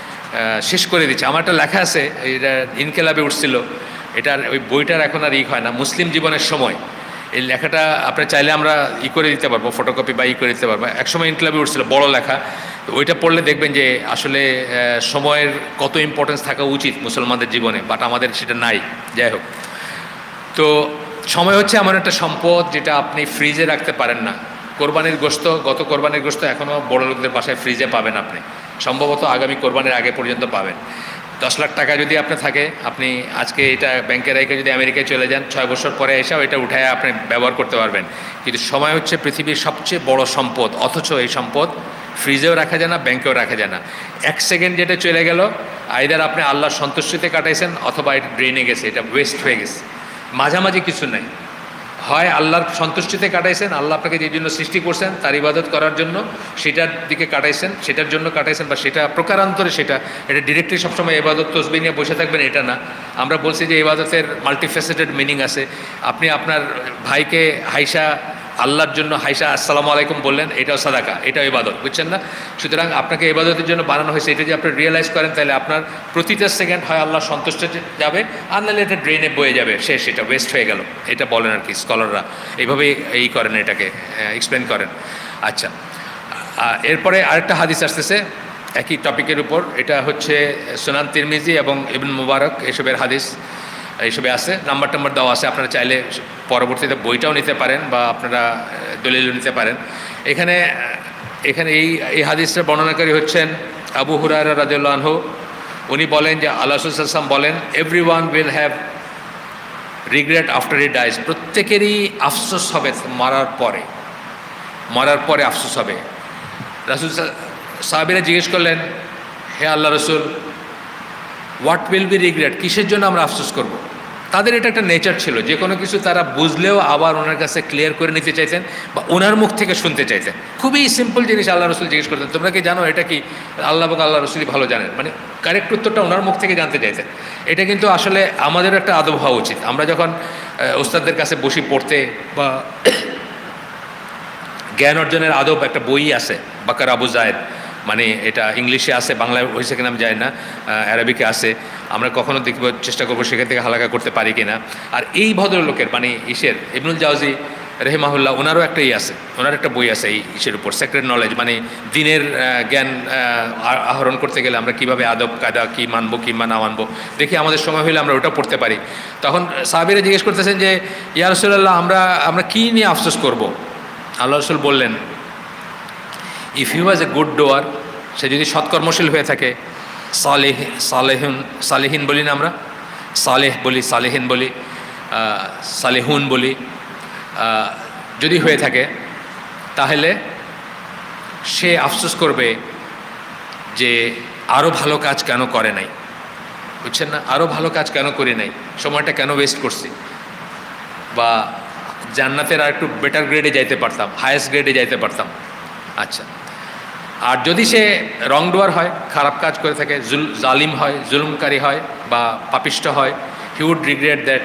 শেষ করে দিচ্ছি। আমার একটা লেখা আছে, এটা ইনকেলাবে উঠছিল, এটার ওই বইটার এখন আর হয় না, মুসলিম জীবনের সময়। এই লেখাটা আপনি চাইলে আমরা করে দিতে পারবো, ফটোকপি বা করে দিতে পারবো। একসময় ইনকেলাবে উঠছিল, বড় লেখা। তো ওইটা পড়লে দেখবেন যে আসলে সময়ের কত ইম্পর্টেন্স থাকা উচিত মুসলমানদের জীবনে, বাট আমাদের সেটা নাই। যাই হোক, তো সময় হচ্ছে এমন একটা সম্পদ যেটা আপনি ফ্রিজে রাখতে পারেন না। কোরবানির গোশত, গত কোরবানির গোশত এখনও বড় লোকদের বাসায় ফ্রিজে পাবেন আপনি, সম্ভবত আগামী কোরবানির আগে পর্যন্ত পাবেন। 10 লাখ টাকা যদি আপনার থাকে, আপনি আজকে এটা ব্যাংকে রেখে যদি আমেরিকায় চলে যান, 6 বছর পরে এসেও এটা উঠায় আপনি ব্যবহার করতে পারবেন। কিন্তু সময় হচ্ছে পৃথিবীর সবচেয়ে বড় সম্পদ, অথচ এই সম্পদ ফ্রিজেও রাখা যায় না, ব্যাংকেও রাখা যায় না। 1 সেকেন্ড যেটা চলে গেল, আইদার আপনি আল্লাহর সন্তুষ্টিতে কাটাইছেন অথবা এটা ড্রেনে গেছে, এটা ওয়েস্ট হয়ে গেছে। মাঝামাঝি কিছু নাই। হয় আল্লাহর সন্তুষ্টিতে কাটাইছেন, আল্লাহ আপনাকে যে জন্য সৃষ্টি করছেন তার ইবাদত করার জন্য, সেটার দিকে কাটাইছেন, সেটার জন্য কাটাইছেন, বা সেটা প্রকারান্তরে এটা ডিরেক্টলি সবসময় ইবাদত তসবিহ নিয়ে বসে থাকবেন এটা না। আমরা বলছি যে ইবাদতের মাল্টিফেসেটেড মিনিং আছে। আপনি আপনার ভাইকে হাইসা আল্লাহর জন্য হাইসা আসসালামু আলাইকুম বললেন, এটাও সাদাকা, এটাও ইবাদত, বুঝছেন না? সুতরাং আপনাকে ইবাদতের জন্য বানানো হয়েছে, এটা যদি আপনি রিয়েলাইজ করেন তাহলে আপনার প্রতিটা সেকেন্ড হয় আল্লাহ সন্তুষ্ট যাবে, আর নাহলে এটা ড্রেনে বয়ে যাবে, শেষ, এটা ওয়েস্ট হয়ে গেল। এটা বলেন আর কি স্কলাররা, এইভাবেই করেন, এটাকে এক্সপ্লেন করেন। আচ্ছা, এরপরে আরেকটা হাদিস আসতেছে একই টপিকের উপর। এটা হচ্ছে সুনান তিরমিজি এবং ইবনে মুবারক এসবের হাদিস, এইসবে আছে, নাম্বার দেওয়া আছে। আপনারা চাইলে পরবর্তীতে বইটাও নিতে পারেন বা আপনারা দলিলও নিতে পারেন। এখানে এই হাদিসের বর্ণনাকারী হচ্ছেন আবু হুরায়রা রাদিয়াল্লাহু আনহু। উনি বলেন যে আল্লাহ রাসূল সাল্লাল্লাহু আলাইহি ওয়াসাল্লাম বলেন, everyone will have regret after he dies. প্রত্যেকেরই আফসোস হবে মরার পরে আফসোস হবে। রাসূল সাহাবীরা জিজ্ঞেস করলেন, হে আল্লাহ রসুল, হোয়াট উইল বি রিগ্রেট, কিসের জন্য আমরা আফসোস করব? তাদের এটা একটা নেচার ছিল, যে কোনো কিছু তারা বুঝলেও আবার ওনার কাছে ক্লিয়ার করে নিতে চাইতেন বা ওনার মুখ থেকে শুনতে চাইতেন। খুবই সিম্পল জিনিস আল্লাহ রসুল জিজ্ঞেস করতেন, তোমরা কি জানো এটা কি? আল্লাহ এবং আল্লাহ রসুলই ভালো জানেন, মানে কারেক্ট উত্তরটা ওনার মুখ থেকে জানতে চাইতেন। এটা কিন্তু আসলে আমাদেরও একটা আদব হওয়া উচিত। আমরা যখন ওস্তাদদের কাছে বসি পড়তে, বা জ্ঞান অর্জনের আদব একটা বই আছে, বাকার আবু জায়েদ, মানে এটা ইংলিশে আছে, বাংলায় হয়েছে কিনা আমি জানি না, অ্যারাবিকে আছে। আমরা কখনো দেখব, চেষ্টা করবো সেখান থেকে হালাকা করতে পারি কিনা। আর এই ভদ্রলোকের মানে ইবনুল জাওজি রহিমাহুল্লাহ, ওনারও একটা আছে, ওনার একটা বই আছে এই ইসের উপর, সেক্রেট নলেজ, মানে দিনের জ্ঞান আহরণ করতে গেলে আমরা কিভাবে আদব কায়দা, কী মানবো কী না মানবো, দেখি আমাদের সময় হলে আমরা ওটা পড়তে পারি। তখন সাহাবীরা জিজ্ঞেস করতেছেন যে ইয়া রাসূলুল্লাহ, আমরা কী নিয়ে আফসোস করব? আল্লাহ রাসূল বললেন, if he was a good ডোয়ার, সে যদি সৎকর্মশীল হয়ে থাকে, সালেহিন বলি না আমরা, সালেহিন বলি, সালেহুন বলি, যদি হয়ে থাকে, তাহলে সে আফসোস করবে যে আরও ভালো কাজ কেন করে নাই, বুঝছেন না? আরও ভালো কাজ কেন করি নাই, সময়টা কেন ওয়েস্ট করছি, বা জান্নাতের আর একটু বেটার গ্রেডে যাইতে পারতাম, হায়েস্ট গ্রেডে যাইতে পারতাম। আচ্ছা, আর যদি সে রং ডুয়ার হয়, খারাপ কাজ করে থাকে, জালিম হয়, জুলুমকারী হয় বা পাপিষ্ট হয়, he would regret that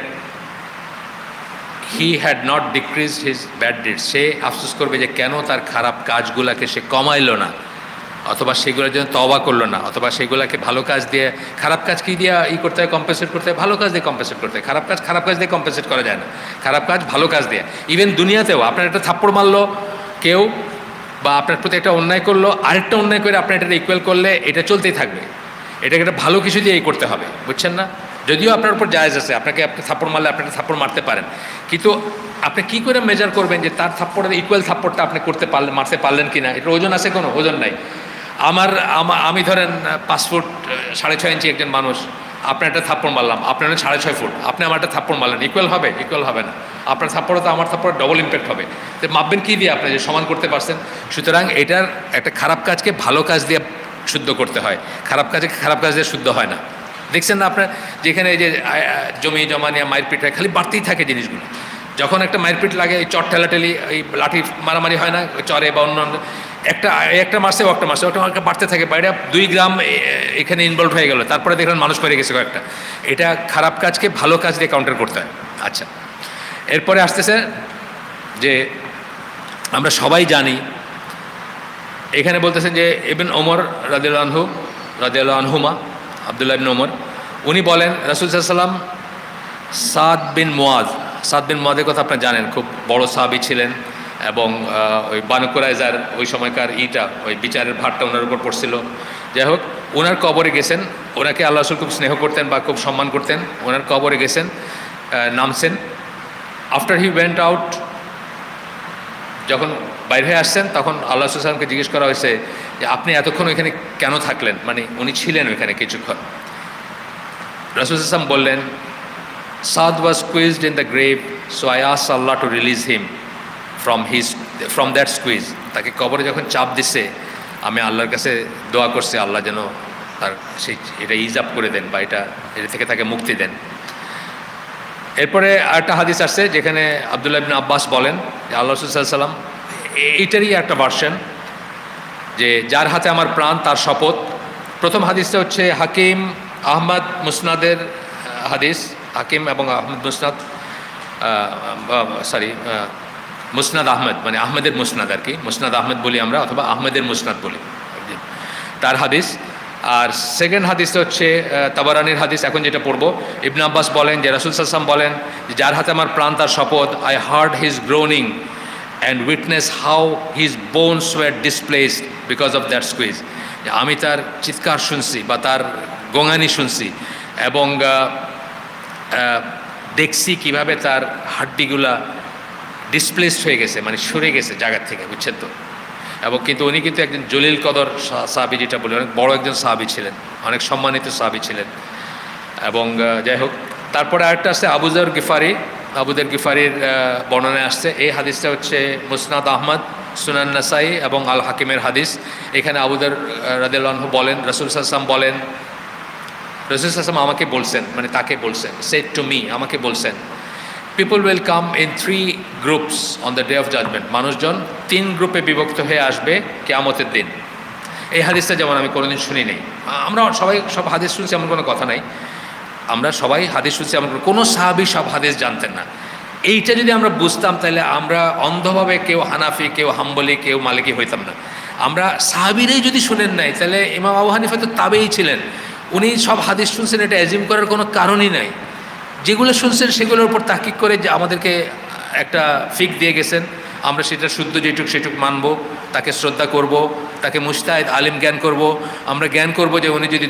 he had not decreased his bad deeds. সে আফসোস করবে যে কেন তার খারাপ কাজগুলোকে সে কমাইলো না, অথবা সেগুলোর জন্য তওবা করলো না, অথবা সেগুলোকে ভালো কাজ দিয়ে, খারাপ কাজ কী দিয়ে করতে হয়, কম্পেনসেট করতে হয়, ভালো কাজ দিয়ে কম্পেনসেট করতে হয়। খারাপ কাজ দিয়ে কম্পেনসেট করা যায় না, খারাপ কাজ ভালো কাজ দিয়ে। ইভেন দুনিয়াতেও আপনার একটা থাপ্পড় মারলো কেউ, বা আপনার প্রতি একটা অন্যায় করলো, আরেকটা অন্যায় করে আপনার এটা ইকুয়াল করলে এটা চলতেই থাকবে। এটাকে একটা ভালো কিছু দিয়ে করতে হবে, বুঝছেন না? যদিও আপনার উপর জায়েজ আছে, আপনি থাপ্পড় মারলে আপনি থাপ্পড় মারতে পারেন, কিন্তু আপনি কি করে মেজার করবেন যে তার থাপ্পড়ের ইকুয়াল থাপ্পড়টা আপনি মারতে পারলেন কি না? এটার ওজন আছে? কোনো ওজন নাই। আমি ধরেন 5 ফুট 6.5 ইঞ্চি একজন মানুষ, আপনার একটা থাপ্পড় মারলাম, আপনার 6.5 ফুট, আপনি আমার একটা থাপ্পড় মারলেন, ইকুয়াল হবে? ইকুয়াল হবে না। আপনার থাপ্পড়ে তো আমার থাপ্পড়ে ডবল ইম্প্যাক্ট হবে। তো মাপবেন কী দিয়ে? আপনি যে সমান করতে পারছেন। সুতরাং এটার একটা খারাপ কাজকে ভালো কাজ দিয়ে শুদ্ধ করতে হয়, খারাপ কাজ দিয়ে শুদ্ধ হয় না। দেখছেন না আপনার, যেখানে এই যে জমি জমা নিয়ে মারপিট হয়, খালি বাড়তেই থাকে জিনিসগুলো। যখন একটা মারপিট লাগে, এই চট ঠেলাঠেলি, এই লাঠি মারামারি হয় না চরে বা অন্য একটা মাসে ওটা বাড়তে থাকে, বাইরে 2 গ্রাম এখানে ইনভলভ হয়ে গেল, তারপরে দেখলেন মানুষ মরে গেছে কয়েকটা। এটা খারাপ কাজকে ভালো কাজ দিয়ে কাউন্টার করতে হয়। আচ্ছা, এরপরে আসতেছে যে আমরা সবাই জানি, এখানে বলতেছেন যে ইবনে ওমর রাদিয়াল্লাহু আনহুমা, আব্দুল্লাহ ইবনে ওমর, উনি বলেন রাসূল সাল্লাল্লাহু আলাইহি ওয়াসাল্লাম সাদ বিন মুয়াদের কথা আপনারা জানেন, খুব বড় সাহাবী ছিলেন, এবং ওই বানু কুরাইজার ওই সময়কার ওই বিচারের ভারটা ওনার উপর পড়ছিল। যাই হোক, ওনার কবরে গেছেন, ওনাকে আল্লাহ রাসূল খুব স্নেহ করতেন বা খুব সম্মান করতেন। ওনার কবরে গেছেন, নামছেন। আফটার হি ওয়েন্ট আউট, যখন বাইরে হয়ে আসছেন, তখন আল্লাহ রাসূল সাল্লাল্লাহু আলাইহি ওয়াসাল্লামকে জিজ্ঞেস করা হয়েছে যে আপনি এতক্ষণ ওইখানে কেন থাকলেন, মানে উনি ছিলেন ওইখানে কিছুক্ষণ। রাসূল সাল্লাল্লাহু আলাইহি ওয়াসাল্লাম বললেন, Saad was squeezed in the grave, so I asked Allah to release him from that squeeze. তাকে কবরে যখন চাপ দিচ্ছে, আমি আল্লাহর কাছে দোয়া করছি আল্লাহ যেন তার এটা ইজ আপ করে দেন বা এটা থেকে তাকে মুক্তি দেন। এরপরে আরেকটা হাদিস আসছে যেখানে আব্দুল্লাহ ইবনে আব্বাস বলেন যে আল্লাহ রাসূল সাল্লাল্লাহু আলাইহি ওয়াসাল্লাম, এইটারই একটা ভার্সন, যে যার হাতে আমার প্রাণ তার শপথ। প্রথম হাদিসটা হচ্ছে হাকিম আহমদ মুসনাদের হাদিস, হাকিম এবং আহমদ মুসনাদ আহমদ, মানে আহমেদের মুসনাদ আর কি, মুসনাদ আহমদ বলি আমরা, অথবা আহমেদের মুসনাদ বলি, তার হাদিস। আর সেকেন্ড হাদিসটা হচ্ছে তাবারানির হাদিস, এখন যেটা পড়বো। ইবনে আব্বাস বলেন যে রাসূল সাল্লাল্লাহু আলাইহি ওয়াসাল্লাম বলেন যে যার হাতে আমার প্রাণ তার শপথ, I heard his groaning and witness how his bones were displaced because of that squeeze. আমি তার চিৎকার শুনছি বা তার গোঙানি শুনছি, এবং দেখছি কিভাবে তার হাড্ডিগুলা ডিসপ্লেসড হয়ে গেছে, মানে সরে গেছে জায়গার থেকে, বুঝছেন তো। এবং কিন্তু উনি কিন্তু একজন জলিল কদর সাহাবী, যেটা বলি অনেক বড় একজন সাহাবী ছিলেন, অনেক সম্মানিত সাহাবী ছিলেন। এবং যাই হোক, তারপরে আরেকটা আসছে আবুযর গিফারির বর্ণনায় আসছে। এই হাদিসটা হচ্ছে মুসনাদ আহমদ, সুনান নাসাই এবং আল হাকিমের হাদিস। এখানে আবুযর রাদিয়াল্লাহু আনহু বলেন, রাসূল সাল্লাল্লাহু আলাইহি ওয়াসাল্লাম বলেন, রাসূল সাল্লাল্লাহু আলাইহি ওয়াসাল্লাম আমাকে বলছেন, মানে তাকে বলছেন, সেড টু মি, আমাকে বলছেন, people will come in 3 groups on the day of judgement. মানুষজন 3 গ্রুপে বিভক্ত হয়ে আসবে কিয়ামতের দিন। এই হাদিসটা যেমন আমি কোনোদিন শুনি নাই, আমরা সবাই সব হাদিস শুনছি এমন কোনো কথা নাই, আমরা সবাই হাদিস শুনছি এমন কোনো সাহাবী সব হাদিস জানতেন না। এইটা যদি আমরা বুঝতাম, তাহলে আমরা অন্ধভাবে কেউ হানাফি, কেউ হাম্বলি, কেউ মালিকি হইতাম না। আমরা সাহাবীরাই যদি শুনেন নাই, তাহলে ইমাম আবু হানিফা তো তাবেই ছিলেন, উনি সব হাদিস শুনছেন, এটা অ্যাজিউম করার কোনো কারণই নাই। যেগুলো শুনছেন সেগুলোর উপর তাহকিক করে যে আমাদেরকে একটা ফিক দিয়ে গেছেন, আমরা সেটা শুদ্ধ সেটুক মানব, তাকে শ্রদ্ধা করব, তাকে মুস্তাহিদ আলিম জ্ঞান করব। আমরা জ্ঞান করব যে উনি যদি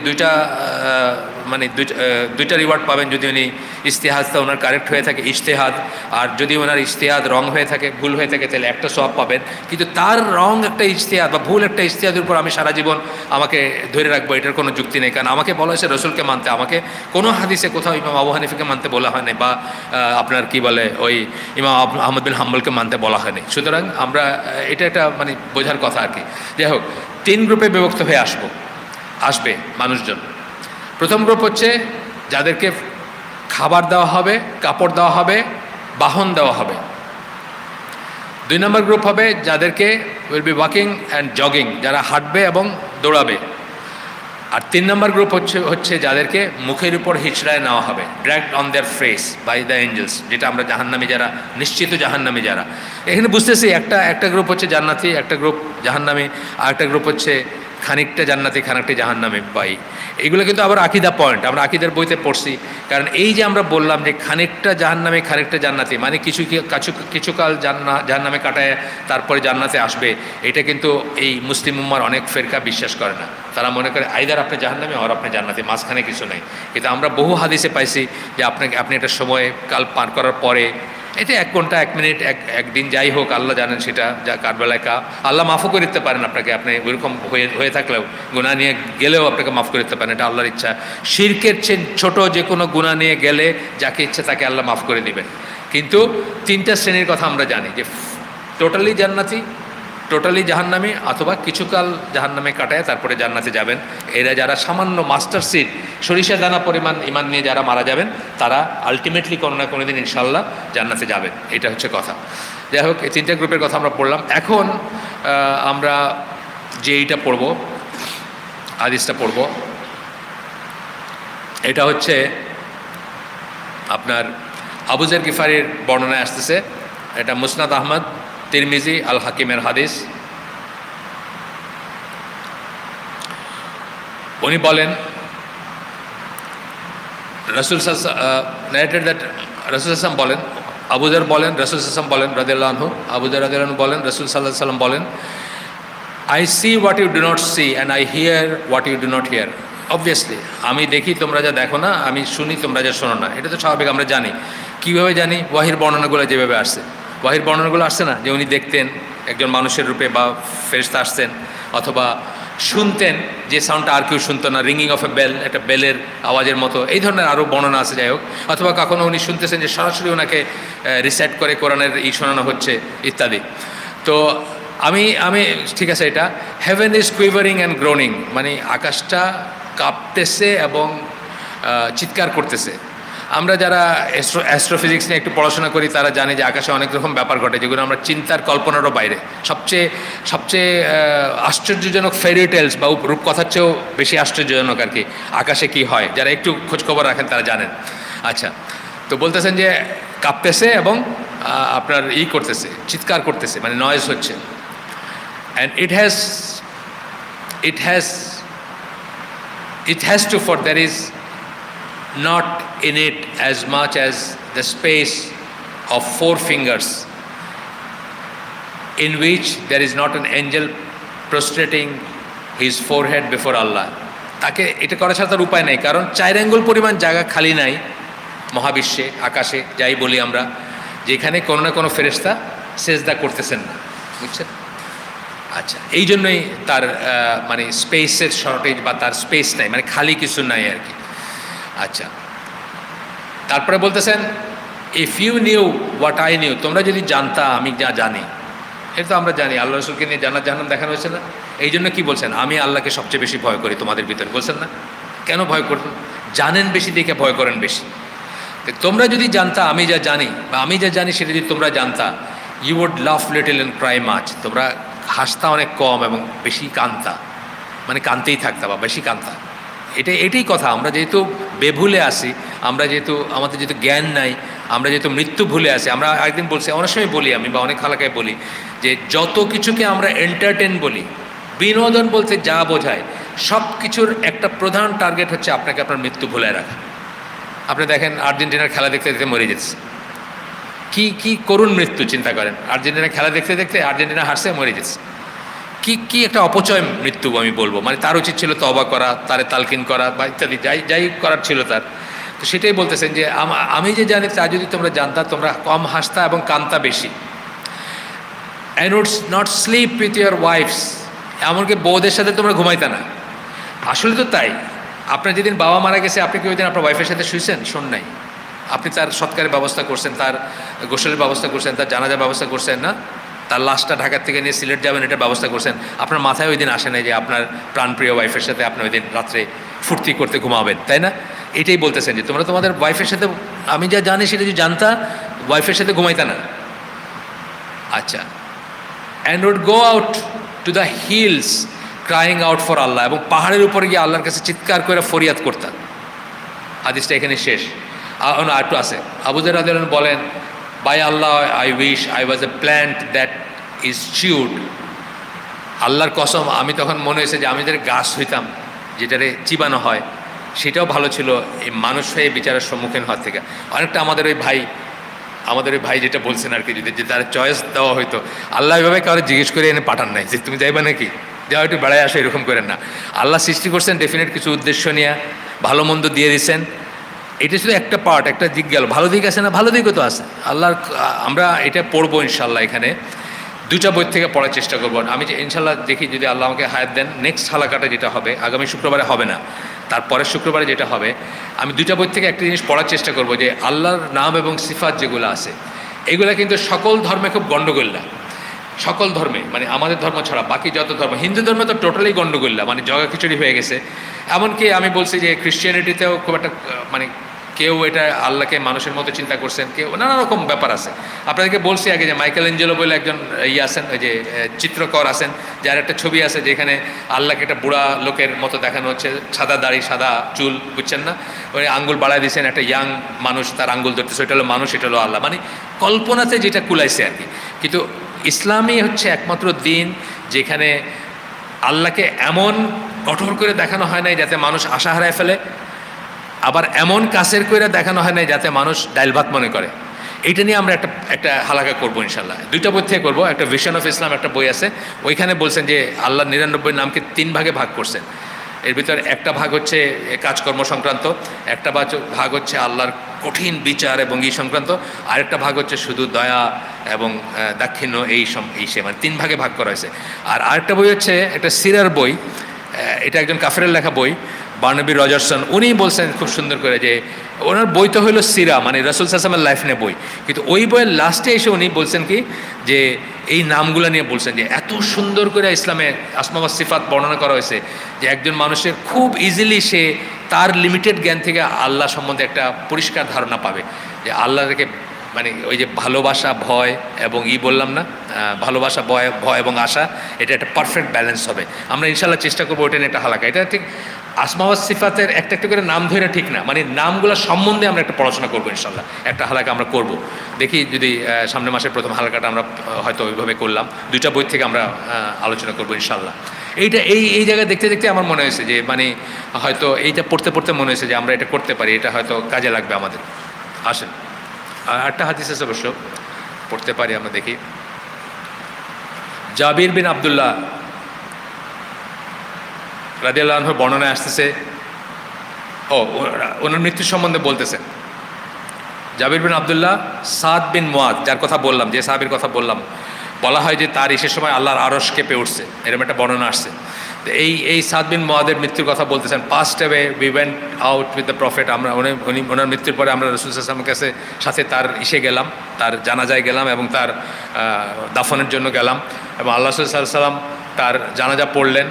দুইটা রিওয়ার্ড পাবেন, যদি উনি ইজতিহাদটা ওনার কারেক্ট হয়ে থাকে, ইজতিহাদ, আর যদি ওনার ইজতিহাদ রং হয়ে থাকে, ভুল হয়ে থাকে, তাহলে একটা সওয়াব পাবেন। কিন্তু তার রং একটা ইজতিহাদ বা ভুল একটা ইজতিহাদের উপর আমি সারা জীবন আমাকে ধরে রাখবো, এটার কোনো যুক্তি নেই। কারণ আমাকে বলা হয়েছে রসুলকে মানতে, আমাকে কোনো হাদিসে কোথাও ইমাম আবু হানিফাকে মানতে বলা হয়নি, বা আপনার কি বলে ওই ইমাম আহমদ বিন হাম্বলকে মানতে বলা হয়নি। সুতরাং আমরা এটা একটা মানে বোঝার কথা আর কি। যাই হোক, 3 গ্রুপে বিভক্ত হয়ে আসবে মানুষজন। প্রথম গ্রুপ হচ্ছে যাদেরকে খাবার দেওয়া হবে, কাপড় দেওয়া হবে, বাহন দেওয়া হবে। 2 নম্বর গ্রুপ হবে যাদেরকে will be walking and jogging, যারা হাঁটবে এবং দৌড়াবে। আর 3 নম্বর গ্রুপ হচ্ছে যাদেরকে মুখের উপর হিচড়ায় নেওয়া হবে, dragged on their face by the angels, যেটা আমরা জাহান্নামী যারা, নিশ্চিত জাহান্নামী যারা। এখানে বুঝতেছি একটা গ্রুপ হচ্ছে জান্নাতি, একটা গ্রুপ জাহান্নামী, আর একটা গ্রুপ হচ্ছে খানিকটা জান্নাতি খানিকটা জাহান্নামে পাই। এগুলো কিন্তু আবার আকীদা পয়েন্ট, আমরা আকীদার বইতে পড়ছি। কারণ এই যে আমরা বললাম যে খানিকটা জাহান্নামে খানিকটা জান্নাতি, মানে কিছুকাল জাহান্নামে কাটায় তারপরে জান্নাতে আসবে, এটা কিন্তু এই মুসলিম উম্মার অনেক ফেরকা বিশ্বাস করে না। তারা মনে করে আইদার আপনি জাহান্নামে আর আপনি জান্নাতে, মাঝখানে কিছু নেই। কিন্তু আমরা বহু হাদিসে পাইছি যে আপনি একটা সময় কাল পার করার পরে, এটা 1 ঘন্টা 1 মিনিট একদিন যাই হোক, আল্লাহ জানেন সেটা, যা কারবেলায় আল্লাহ মাফও করে দিতে পারেন আপনাকে, আপনি ওইরকম হয়ে থাকলেও, গুনাহ নিয়ে গেলেও আপনাকে মাফ করে দিতে পারেন, এটা আল্লাহর ইচ্ছা। শিরকের চেয়ে ছোট যে কোনো গুনাহ নিয়ে গেলে যাকে ইচ্ছা তাকে আল্লাহ মাফ করে দিবেন। কিন্তু 3টা শ্রেণীর কথা আমরা জানি, যে টোটালি জান্নাতি, টোটালি জাহান্নামী অথবা কিছুকাল জাহান্নামে কাটায় তারপরে জান্নাতে যাবেন। এরা যারা সামান্য মাস্টার সিড সরিষা দানা পরিমাণ ইমান নিয়ে যারা মারা যাবেন তারা আলটিমেটলি কোনো না কোনো দিন ইনশাল্লাহ জান্নাতে যাবেন, এটা হচ্ছে কথা। যাই হোক, এই তিনটা গ্রুপের কথা আমরা পড়লাম। এখন আমরা যে এইটা পড়ব, হাদিসটা পড়ব, এটা হচ্ছে আপনার আবু যর গিফারির বর্ণনায় আসতেছে। এটা মুসনাদ আহমদ, তিরমিজি, আল হাকিমের হাদিস। উনি বলেন রাসূল নারেটেড দ্যাট রাসূল সাল্লাল্লাহু বলেন, আবু যর বলেন, রাসূল সাল্লাল্লাহু বলেন রাদিয়াল্লাহু আনহু, আবু যর রাদিয়াল্লাহু আনহু বলেন রাসূল সাল্লাল্লাহু আলাইহি ওয়াসাল্লাম বলেন, I see what you do not see and I hear what you do not hear. Obviously আমি দেখি তোমরা যা দেখো না, আমি শুনি তোমরা যা শোনো না, এটা তো স্বাভাবিক। আমরা জানি, কীভাবে জানি? ওয়াহির বর্ণনাগুলো যেভাবে আসছে, ওয়াহির বর্ণনাগুলো আসছে না যে উনি দেখতেন একজন মানুষের রূপে বা ফেরেশতা আসতেন, অথবা শুনতেন যে সাউন্ডটা আর কেউ শুনতো না, রিঙ্গিং অফ এ বেল, একটা বেলের আওয়াজের মতো, এই ধরনের আরও বর্ণনা আছে। যাই হোক, অথবা কখনো উনি শুনতেছেন যে সরাসরি ওনাকে রিসাইট করে কোরআনের শোনানো হচ্ছে ইত্যাদি। তো আমি ঠিক আছে, এটা heaven is quivering and groaning, মানে আকাশটা কাঁপতেছে এবং চিৎকার করতেছে। আমরা যারা অ্যাস্ট্রোফিজিক্স নিয়ে একটু পড়াশোনা করি তারা জানি যে আকাশে অনেক রকম ব্যাপার ঘটে যেগুলো আমরা চিন্তার কল্পনারও বাইরে। সবচেয়ে আশ্চর্যজনক ফেরি টেলস বা রূপকথার চেয়েও বেশি আশ্চর্যজনক আর কি আকাশে কি হয়, যারা একটু খোঁজখবর রাখেন তারা জানেন। আচ্ছা, তো বলতেছেন যে কাঁপতেছে এবং আপনার করতেছে, চিৎকার করতেছে, মানে নয়েজ হচ্ছে। And it has to, for there is not in it as much as the space of 4 fingers in which there is not an angel prostrating his forehead before Allah. তাকে এটা করা ছাড়া তার উপায় নাই, কারণ 4 আঙ্গুল পরিমাণ জায়গা খালি নাই মহাবিশ্বে, আকাশে যাই বলি আমরা, যেখানে কোনো না কোনো ফেরেশতা সেজদা করতেছেন না, বুঝছেন? আচ্ছা, এই জন্যই তার মানে স্পেসের শর্টেজ বা তার স্পেস নাই, মানে খালি কিছু নাই আর কি। আচ্ছা, তারপরে বলতেছেন if you knew what I knew, তোমরা যদি জানতা আমি যা জানি। এটা তো আমরা জানি, আল্লাহ রসুলকে নিয়ে জান্নাত জাহান্নাম দেখানো হয়েছে না? এই জন্য কি বলছেন, আমি আল্লাহকে সবচেয়ে বেশি ভয় করি তোমাদের ভিতরে, বলছেন না? কেন ভয় করতেন? জানেন বেশি দেখে ভয় করেন বেশি। তোমরা যদি জানতা আমি যা জানি, বা আমি যা জানি সেটা যদি তোমরা জানতা, you would love little and cry much, তোমরা হাসতা অনেক কম এবং বেশি কাঁদতা, মানে কাঁদতেই থাকতা বা বেশি কাঁদতা। এটাই কথা। আমরা যেহেতু বেভুলে আসি, আমরা যেহেতু আমাদের যেহেতু জ্ঞান নাই, আমরা যেহেতু মৃত্যু ভুলে আসি। আমরা একদিন বলছি, অনেক সময় বলি আমি বা অনেক খালাকায় বলি যে যত কিছুকে আমরা এন্টারটেন বলি, বিনোদন বলতে যা বোঝায়, সব কিছুর একটা প্রধান টার্গেট হচ্ছে আপনাকে আপনার মৃত্যু ভুলে রাখা। আপনি দেখেন আর্জেন্টিনার খেলা দেখতে দেখতে মরে যাচ্ছে, কি করুণ মৃত্যু, চিন্তা করেন। আর্জেন্টিনা খেলা দেখতে দেখতে আর্জেন্টিনা হারছে, মরে যাচ্ছে। কি একটা অপচয় মৃত্যু আমি বলবো। মানে তার উচিত ছিল তওবা করা, তারে তালকিন করা বা ইত্যাদি যাই করার ছিল তার। তো সেটাই বলতেছেন যে আমি যে জানি তা যদি তোমরা জানতা, তোমরা কম হাসতা এবং কান্তা বেশি। And would not sleep with your wives, এমনকি বউদের সাথে তোমরা ঘুমাইতা না। আসলে তো তাই। আপনার যেদিন বাবা মারা গেছে, আপনি কি ওই দিন আপনার ওয়াইফের সাথে শুয়েছেন? শোন নাই। আপনি তার সৎকারের ব্যবস্থা করছেন, তার গোসলের ব্যবস্থা করছেন, তার জানাজার ব্যবস্থা করছেন না, তার লাশটা ঢাকার থেকে নিয়ে সিলেট যাবেন এটার ব্যবস্থা করছেন। আপনার মাথায় ওই দিন আসে নাই যে আপনার প্রাণপ্রিয় ওয়াইফের সাথে আপনি ওই দিন রাত্রে ফুর্তি করতে ঘুমাবেন, তাই না? এটাই বলতেছেন যে তোমরা তোমাদের ওয়াইফের সাথে, আমি যা জানি সেটা যদি জানতা, ওয়াইফের সাথে ঘুমাইতা না। আচ্ছা, and would go out to the hills crying out for Allah, এবং পাহাড়ের উপরে গিয়ে আল্লাহর কাছে চিৎকার করে ফরিয়াদ করতাম। হাদিসটা এখানে শেষ। আরেকটু আছে। আবু যর রাদিয়াল্লাহু আনহু বলেন, by Allah I wish I was a plant that is chewed. আল্লাহর কসম, আমি তখন মনে হয়েছে যে আমি যাদের গাছ হইতাম, যেটারে চিবানো হয়, সেটাও ভালো ছিল এই মানুষ হয়ে বিচারের সম্মুখীন হওয়ার থেকে। অনেকটা আমাদের ওই ভাই যেটা বলছেন আর কি, যদি যে তার চয়েস দেওয়া হইতো, আল্লাহ এভাবে কারো জিজ্ঞেস করে এনে পাঠান নাই যে তুমি যাইবা নাকি, যাও একটু বেড়ায় আসো, এরকম করেন না। আল্লাহ সৃষ্টি করছেন ডেফিনেট কিছু উদ্দেশ্য নিয়ে, ভালো মন্দ দিয়ে দিচ্ছেন। এটা শুধু একটা পার্ট, একটা দিক গেল। ভালো দিক আছে না? ভালো দিকও তো আছে আল্লাহর। আমরা এটা পড়বো ইনশাল্লাহ, এখানে 2টা বই থেকে পড়ার চেষ্টা করবো। আমি যে ইনশাল্লাহ দেখি যদি আল্লাহ আমাকে হায়াত দেন, নেক্সট হালাকাটা যেটা হবে আগামী শুক্রবারে হবে না, তারপরের শুক্রবারে যেটা হবে, আমি 2টা বই থেকে একটা জিনিস পড়ার চেষ্টা করবো যে আল্লাহর নাম এবং সিফাত যেগুলো আছে, এগুলো কিন্তু সকল ধর্মে খুব গণ্ডগোল না। সকল ধর্মে, মানে আমাদের ধর্ম ছাড়া বাকি যত ধর্ম, হিন্দু ধর্মে তো টোটালি গণ্ডগোল্লা, মানে জগা খিচুড়ি হয়ে গেছে। এমনকি আমি বলছি যে ক্রিশ্চিয়ানিটিতেও খুব একটা মানে কেউ এটা আল্লাহকে মানুষের মতো চিন্তা করছেন, কেউ নানা রকম ব্যাপার আছে। আপনাদেরকে বলছি আগে যে মাইকেল এঞ্জেলো বলে একজন আছেন, ওই যে চিত্রকর আছেন, যার একটা ছবি আছে যেখানে আল্লাহকে একটা বুড়া লোকের মতো দেখানো হচ্ছে, সাদা দাড়ি সাদা চুল, বুঝছেন না, ওই আঙ্গুল বাড়ায় দিয়েছেন, একটা ইয়াং মানুষ তার আঙ্গুল ধরতেছে, ওইটা হলো মানুষ, এটা হলো আল্লাহ, মানে কল্পনাতে যেটা কুলাইছে আর কি। কিন্তু ইসলামই হচ্ছে একমাত্র দিন যেখানে আল্লাহকে এমন কঠোর করে দেখানো হয় নাই যাতে মানুষ আশা হারায় ফেলে, আবার এমন কাছের করে দেখানো হয় নাই যাতে মানুষ ডাইল ভাত মনে করে। এইটা নিয়ে আমরা একটা হালাকা করবো ইনশাল্লাহ, দুইটা বই থেকে করবো। একটা ভিশন অফ ইসলাম একটা বই আছে, ওইখানে বলছেন যে আল্লাহ 99 নামকে 3 ভাগে ভাগ করছেন। এর ভিতর একটা ভাগ হচ্ছে কাজকর্ম সংক্রান্ত, একটা ভাগ হচ্ছে আল্লাহর কঠিন বিচার এবং এই সংক্রান্ত, আরেকটা ভাগ হচ্ছে শুধু দয়া এবং দাক্ষিণ্য এই সে, মানে 3 ভাগে ভাগ করা হয়েছে। আর আরেকটা বই হচ্ছে একটা সিরার বই, এটা একজন কাফেরের লেখা বই, বার্নাবি রজারসন, উনি বলছেন খুব সুন্দর করে যে ওনার বই তো হইলো সিরা, মানে রাসূল সাল্লাল্লাহু আলাইহি ওয়াসাল্লামের লাইফ নিয়ে বই, কিন্তু ওই বইয়ের লাস্টে এসে উনি বলছেন কি যে এই নামগুলো নিয়ে বলছেন যে এত সুন্দর করে ইসলামে আসমা ওয়াস সিফাত বর্ণনা করা হয়েছে যে একজন মানুষের খুব ইজিলি সে তার লিমিটেড জ্ঞান থেকে আল্লাহ সম্বন্ধে একটা পরিষ্কার ধারণা পাবে, যে আল্লাহকে মানে ওই যে ভালোবাসা ভয় এবং বললাম না, ভালোবাসা ভয় এবং আশা, এটা একটা পারফেক্ট ব্যালেন্স হবে। আমরা ইনশাল্লাহ চেষ্টা করবো ওইটা নিয়ে একটা হালাকা। এটা ঠিক আসমা ওয়াস সিফাতের একটা করে নাম ধরে ঠিক না, মানে নামগুলো সম্বন্ধে আমরা একটা পড়াশোনা করবো ইনশাল্লাহ, একটা হালাকা আমরা করব। দেখি যদি সামনের মাসের প্রথম হালাকাটা আমরা হয়তো ওইভাবে করলাম, 2টা বই থেকে আমরা আলোচনা করবো ইনশাল্লাহ। এইটা এই জায়গায় দেখতে দেখতে আমার মনে হয়েছে যে মানে হয়তো এইটা পড়তে পড়তে মনে হয়েছে যে আমরা এটা করতে পারি, এটা হয়তো কাজে লাগবে আমাদের। আসেন একটা হাদিস আছে অবশ্য পড়তে পারি আমরা, দেখি। জাবির বিন আব্দুল্লাহ রাদিয়াল্লাহু আনহু বর্ণনায় আসতেছে, ওনার মৃত্যুর সম্বন্ধে বলতেছেন। জাবির বিন আব্দুল্লাহ সাদ বিন মুয়াদ, যার কথা বললাম, যে সাহাবীর কথা বললাম, বলা হয় যে তার ইসের সময় আল্লাহর আরশ কেঁপে উঠছে, এরকম একটা বর্ণনা আসছে। তো এই সাদ বিন মুয়াদের মৃত্যুর কথা বলতেছেন। Passed away we went out with the prophet, আমরা ওনার মৃত্যুর পরে আমরা রাসূল সাল্লাল্লাহু আলাইহি ওয়াসাল্লামের কাছে সাথে তার গেলাম, তার জানাজায় গেলাম এবং তার দাফনের জন্য গেলাম, এবং আল্লাহ সাল্লাল্লাহু আলাইহি ওয়াসাল্লাম তার জানাজা পড়লেন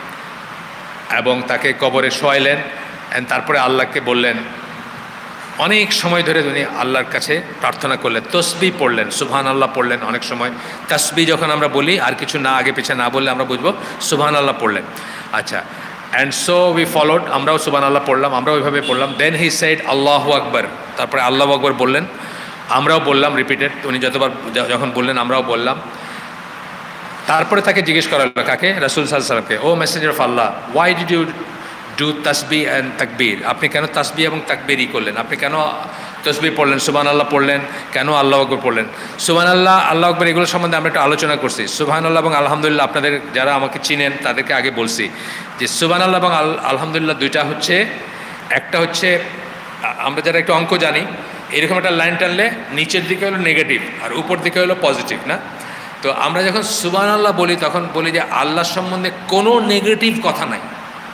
এবং তাকে কবরে শোয়াইলেন, তারপরে আল্লাহকে বললেন, অনেক সময় ধরে উনি আল্লাহর কাছে প্রার্থনা করলেন, তসবিহ পড়লেন, সুবহানাল্লাহ পড়লেন। অনেক সময় তসবিহ যখন আমরা বলি আর কিছু না আগে পিছে না বললে আমরা বুঝবো সুবহানাল্লাহ পড়লেন। আচ্ছা, অ্যান্ড সো উই ফলোড, আমরাও সুবহানাল্লাহ পড়লাম, আমরাও ওইভাবে পড়লাম। দেন হি সেড আল্লাহু আকবার, তারপরে আল্লাহু আকবার বললেন, আমরাও বললাম রিপিটেড, উনি যতবার যখন বললেন আমরাও বললাম। তারপরে তাকে জিজ্ঞেস করা হলো, কাকে? রাসূল সাল্লাল্লাহু আলাইহি ওয়াসাল্লামকে, O messenger of Allah, why did you do তাসবিহ অ্যান্ড তাকবীর, আপনি কেন তাসবিহ এবং তাকবীরই করলেন? আপনি কেন তসবিহ পড়লেন, সুবহানাল্লাহ পড়লেন, কেন আল্লাহু আকবার পড়লেন? সুবহানাল্লাহ, আল্লাহু আকবার এগুলো সম্বন্ধে আমরা একটু আলোচনা করছি। সুবহানাল্লাহ এবং আলহামদুলিল্লাহ আপনাদের যারা আমাকে চিনেন তাদেরকে আগে বলছি যে সুবহানাল্লাহ এবং আলহামদুলিল্লাহ দুইটা হচ্ছে, একটা হচ্ছে আমরা যারা একটু অঙ্ক জানি, এরকম একটা লাইন টানলে নিচের দিকে হলো নেগেটিভ আর উপর দিকে হলো পজিটিভ, না? তো আমরা যখন সুবহানাল্লাহ বলি তখন বলি যে আল্লাহর সম্বন্ধে কোনো নেগেটিভ কথা নাই,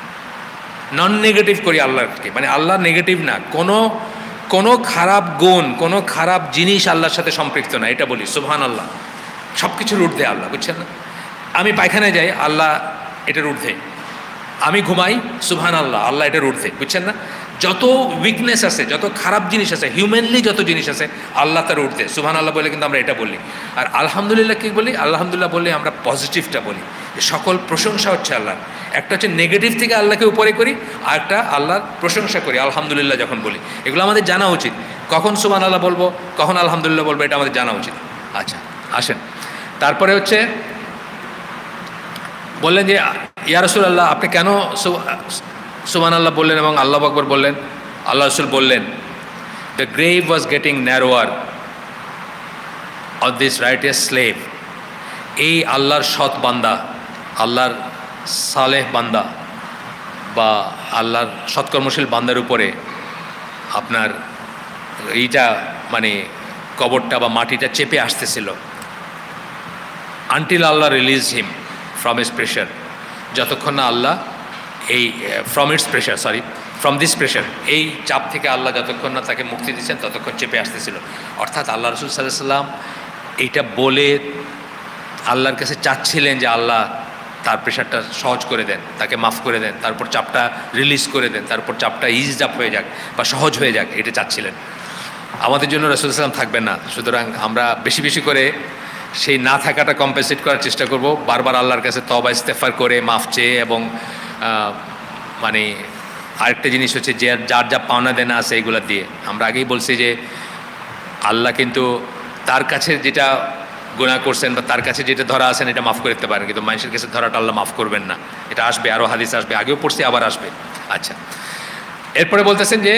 নন নেগেটিভ করি আল্লাহকে, মানে আল্লাহ নেগেটিভ না, কোনো খারাপ গুণ, কোনো খারাপ জিনিস আল্লাহর সাথে সম্পৃক্ত না, এটা বলি সুবহানাল্লাহ। সব কিছুর ঊর্ধ্বে আল্লাহ, বুঝছেন না? আমি পায়খানায় যাই, আল্লাহ এটার ঊর্ধ্বে। আমি ঘুমাই, সুবহানাল্লাহ, আল্লাহ এটার ঊর্ধ্বে, বুঝছেন না? যত উইকনেস আছে, যত খারাপ জিনিস আছে, হিউম্যানলি যত জিনিস আছে, আল্লাহ তার ঊর্ধ্বে। সুবহানাল্লাহ বলে কিন্তু আমরা এটা বলি। আর আলহামদুলিল্লাহ কী বলি? আলহামদুলিল্লাহ বললে আমরা পজিটিভটা বলি, সকল প্রশংসা হচ্ছে আল্লাহর। একটা হচ্ছে নেগেটিভ থেকে আল্লাহকে উপরে করি, আর একটা আল্লাহর প্রশংসা করি আলহামদুলিল্লাহ যখন বলি। এগুলো আমাদের জানা উচিত, কখন সুবহানাল্লাহ বলবো, কখন আলহামদুলিল্লাহ বলবো, এটা আমাদের জানা উচিত। আচ্ছা আসেন, তারপরে হচ্ছে বললেন যে ইয়া রাসূলুল্লাহ, আপনি কেন সুবহানাল্লাহ বললেন এবং আল্লাহু আকবার বললেন? আল্লাহ রাসূল বললেন, the grave was getting narrower of this righteous slave. এই আল্লাহর সৎ বান্দা, আল্লাহর সালেহ বান্দা বা আল্লাহর সৎকর্মশীল বান্দার উপরে আপনার এইটা মানে কবরটা বা মাটিটা চেপে আসতেছিল, until Allah release him from its pressure, যতক্ষণ না আল্লাহ এই ফ্রম দিস প্রেশার, এই চাপ থেকে আল্লাহ যতক্ষণ না তাকে মুক্তি দিচ্ছেন ততক্ষণ চেপে আসতেছিল। অর্থাৎ আল্লাহ রাসূল সাল্লাল্লাহু আলাইহি ওয়াসাল্লাম এইটা বলে আল্লাহর কাছে চাচ্ছিলেন যে আল্লাহ তার প্রেশারটা সহজ করে দেন, তাকে মাফ করে দেন, তারপর চাপটা রিলিজ করে দেন, তারপর চাপটা ইজড আপ হয়ে যাক বা সহজ হয়ে যাক, এটা চাচ্ছিলেন। আমাদের জন্য রাসূল সাল্লাল্লাহু আলাইহি ওয়াসাল্লাম থাকবেন না, সুতরাং আমরা বেশি বেশি করে সেই না থাকাটা কম্পেনসেট করার চেষ্টা করব, বারবার আল্লাহর কাছে তওবা ইস্তেগফার করে মাফ চেয়ে, এবং মানে আরেকটা জিনিস হচ্ছে যে যার যা পাওনা দেনা আছে এগুলো দিয়ে। আমরা আগেই বলছি যে আল্লাহ কিন্তু তার কাছে যেটা গুনাহ করছেন বা তার কাছে যেটা ধরা আছেন এটা মাফ করে দিতে পারেন, কিন্তু মানুষের কাছে ধরাটা আল্লাহ মাফ করবেন না। এটা আসবে, আরও হাদিস আসবে, আগেও পড়ছি আবার আসবে। আচ্ছা, এরপরে বলতেছেন যে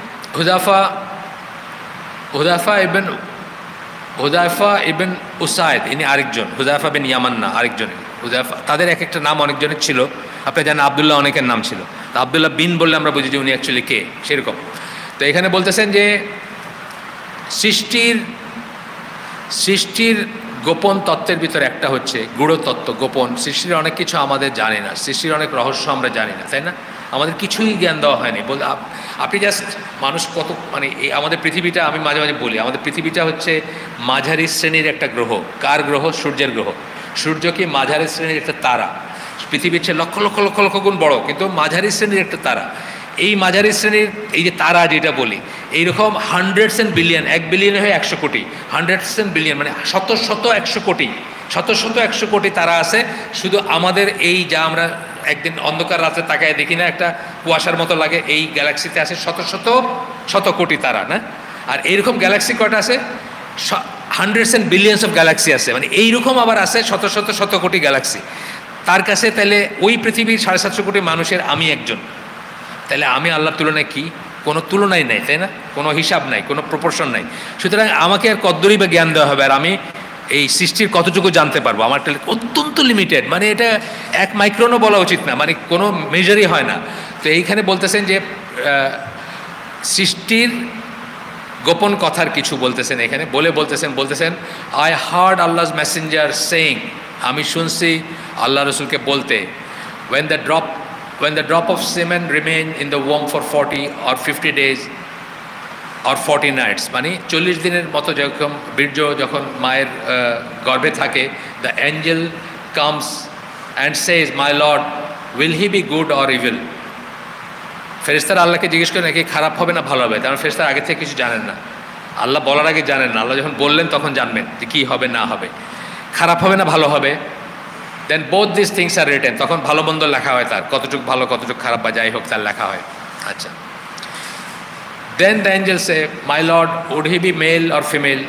হুযায়ফা ইবন উসাইদ, ইনি আরেকজন, হুযায়ফা বিন ইয়ামান না, আরেকজন হুযায়ফা। তাদের এক একটা নাম অনেকজনের ছিল, আপনি জানেন আবদুল্লাহ অনেকের নাম ছিল, তো আবদুল্লাহ বিন বললে আমরা বুঝি যে উনি অ্যাকচুয়ালি কে, সেরকম। তো এখানে বলতেছেন যে সৃষ্টির গোপন তত্ত্বের ভিতরে একটা হচ্ছে গূঢ় তত্ত্ব, গোপন। সৃষ্টির অনেক কিছু আমাদের জানি না, সৃষ্টির অনেক রহস্য আমরা জানি না, তাই না? আমাদের কিছুই জ্ঞান দেওয়া হয়নি। বল আপনি জাস্ট মানুষ কত, মানে এই আমাদের পৃথিবীটা, আমি মাঝে মাঝে বলি আমাদের পৃথিবীটা হচ্ছে মাঝারি শ্রেণীর একটা গ্রহ। কার গ্রহ? সূর্যের গ্রহ। সূর্য কি মাঝারি শ্রেণীর একটা তারা, পৃথিবীর চেয়ে লক্ষ লক্ষ লক্ষ লক্ষ গুণ বড়, কিন্তু মাঝারি শ্রেণীর একটা তারা। এই মাঝারি শ্রেণীর এই যে তারা যেটা বলি, এইরকম হান্ড্রেডস অ্যান্ড বিলিয়ন, 1 বিলিয়নে হয়ে 100 কোটি, হান্ড্রেডস অ্যান্ড বিলিয়ন মানে শত শত 100 কোটি, শত শত 100 কোটি তারা আছে শুধু আমাদের এই, যা আমরা একদিন অন্ধকার রাতে তাকায় দেখি না, একটা কুয়াশার মতো লাগে, এই গ্যালাক্সিতে আছে শত শত শত কোটি তারা, না? আর এইরকম গ্যালাক্সি কয়টা আছে? Hundreds and billions of galaxy আছে, মানে এইরকম আবার আছে শত শত শত কোটি গ্যালাক্সি তার কাছে। তাহলে ওই পৃথিবীর 750 কোটি মানুষের আমি একজন, তাহলে আমি আল্লাহর তুলনায় কি? কোনো তুলনাই নাই, তাই না? কোনো হিসাব নাই, কোনো প্রপোর্শন নাই। সুতরাং আমাকে আর কদ্দুরই বা জ্ঞান দেওয়া হবে, আর আমি এই সৃষ্টির কতটুকু জানতে পারবো? আমার অত্যন্ত লিমিটেড, মানে এটা 1 মাইক্রনও বলা উচিত না, মানে কোনো মেজারই হয় না। তো এইখানে বলতেছেন যে সৃষ্টির গোপন কথার কিছু বলতেছেন এখানে, বলতেছেন I heard Allah's messenger saying, আমি শুনছি আল্লাহ রসুলকে বলতে, when the drop of semen remain in the womb for 40 or 50 days or 40 nights, মানে 40 দিনের মতো যখন বীর্য যখন মায়ের গর্ভে থাকে, the angel comes and says, my lord, will he be good or evil? ফেরেশতারা আল্লাহকে জিজ্ঞেস করে নাকি খারাপ হবে না ভালো হবে, কারণ ফেরেশতারা আগে থেকে কিছু জানেন না, আল্লাহ বলার আগে জানেন না। আল্লাহ যখন বললেন তখন জানবেন যে কী হবে না হবে, খারাপ হবে না ভালো হবে। Then both this things are written, তখন ভালো মন্দ লেখা হয়, তার কতটুকু ভালো কতটুকু খারাপ বা যাই হোক তার লেখা হয়। আচ্ছা, then the angel say, my lord, would he be male or female?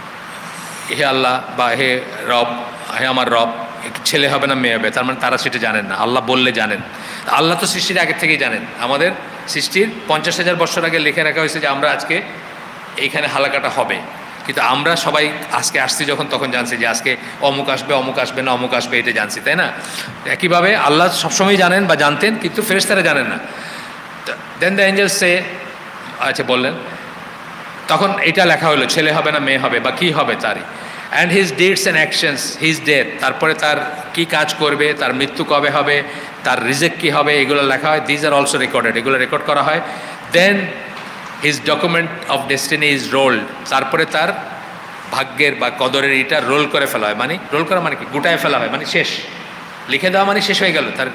হে আল্লাহ বা হে রব, হে আমার রব, ছেলে হবে না মেয়ে হবে? তার মানে তারা সেটা জানেন না, আল্লাহ বললে জানেন। আল্লাহ তো সৃষ্টির আগে থেকেই জানেন। আমাদের সৃষ্টির 50,000 বছর আগে লিখে রাখা হয়েছে যে আমরা আজকে এইখানে হালাকাটা হবে, কিন্তু আমরা সবাই আজকে আসছি যখন তখন জানছি যে আজকে অমুক আসবে, অমুক আসবে না, অমুক আসবে, এটা জানছি, তাই না? একইভাবে আল্লাহ সবসময় জানেন বা জানতেন, কিন্তু ফেরেশতারা জানেন না। দেন দ্য এঞ্জেল সে, আচ্ছা বললেন, তখন এটা লেখা হলো ছেলে হবে না মেয়ে হবে বা কী হবে তারই। And his deeds and actions, his death, তারপরে তার কী কাজ করবে, তার মৃত্যু কবে হবে, তার রিজেক্ট কী হবে, এগুলো লেখা হয়। দিজ আর অলসো রেকর্ডেড, এগুলো রেকর্ড করা হয়। Then his document of destiny is rolled, তারপরে তার ভাগ্যের বা কদরের এটা রোল করে ফেলা হয়। মানে রোল করা মানে কি? গুটায় ফেলা হয়, মানে শেষ, লিখে দেওয়া মানে শেষ হয়ে গেল তার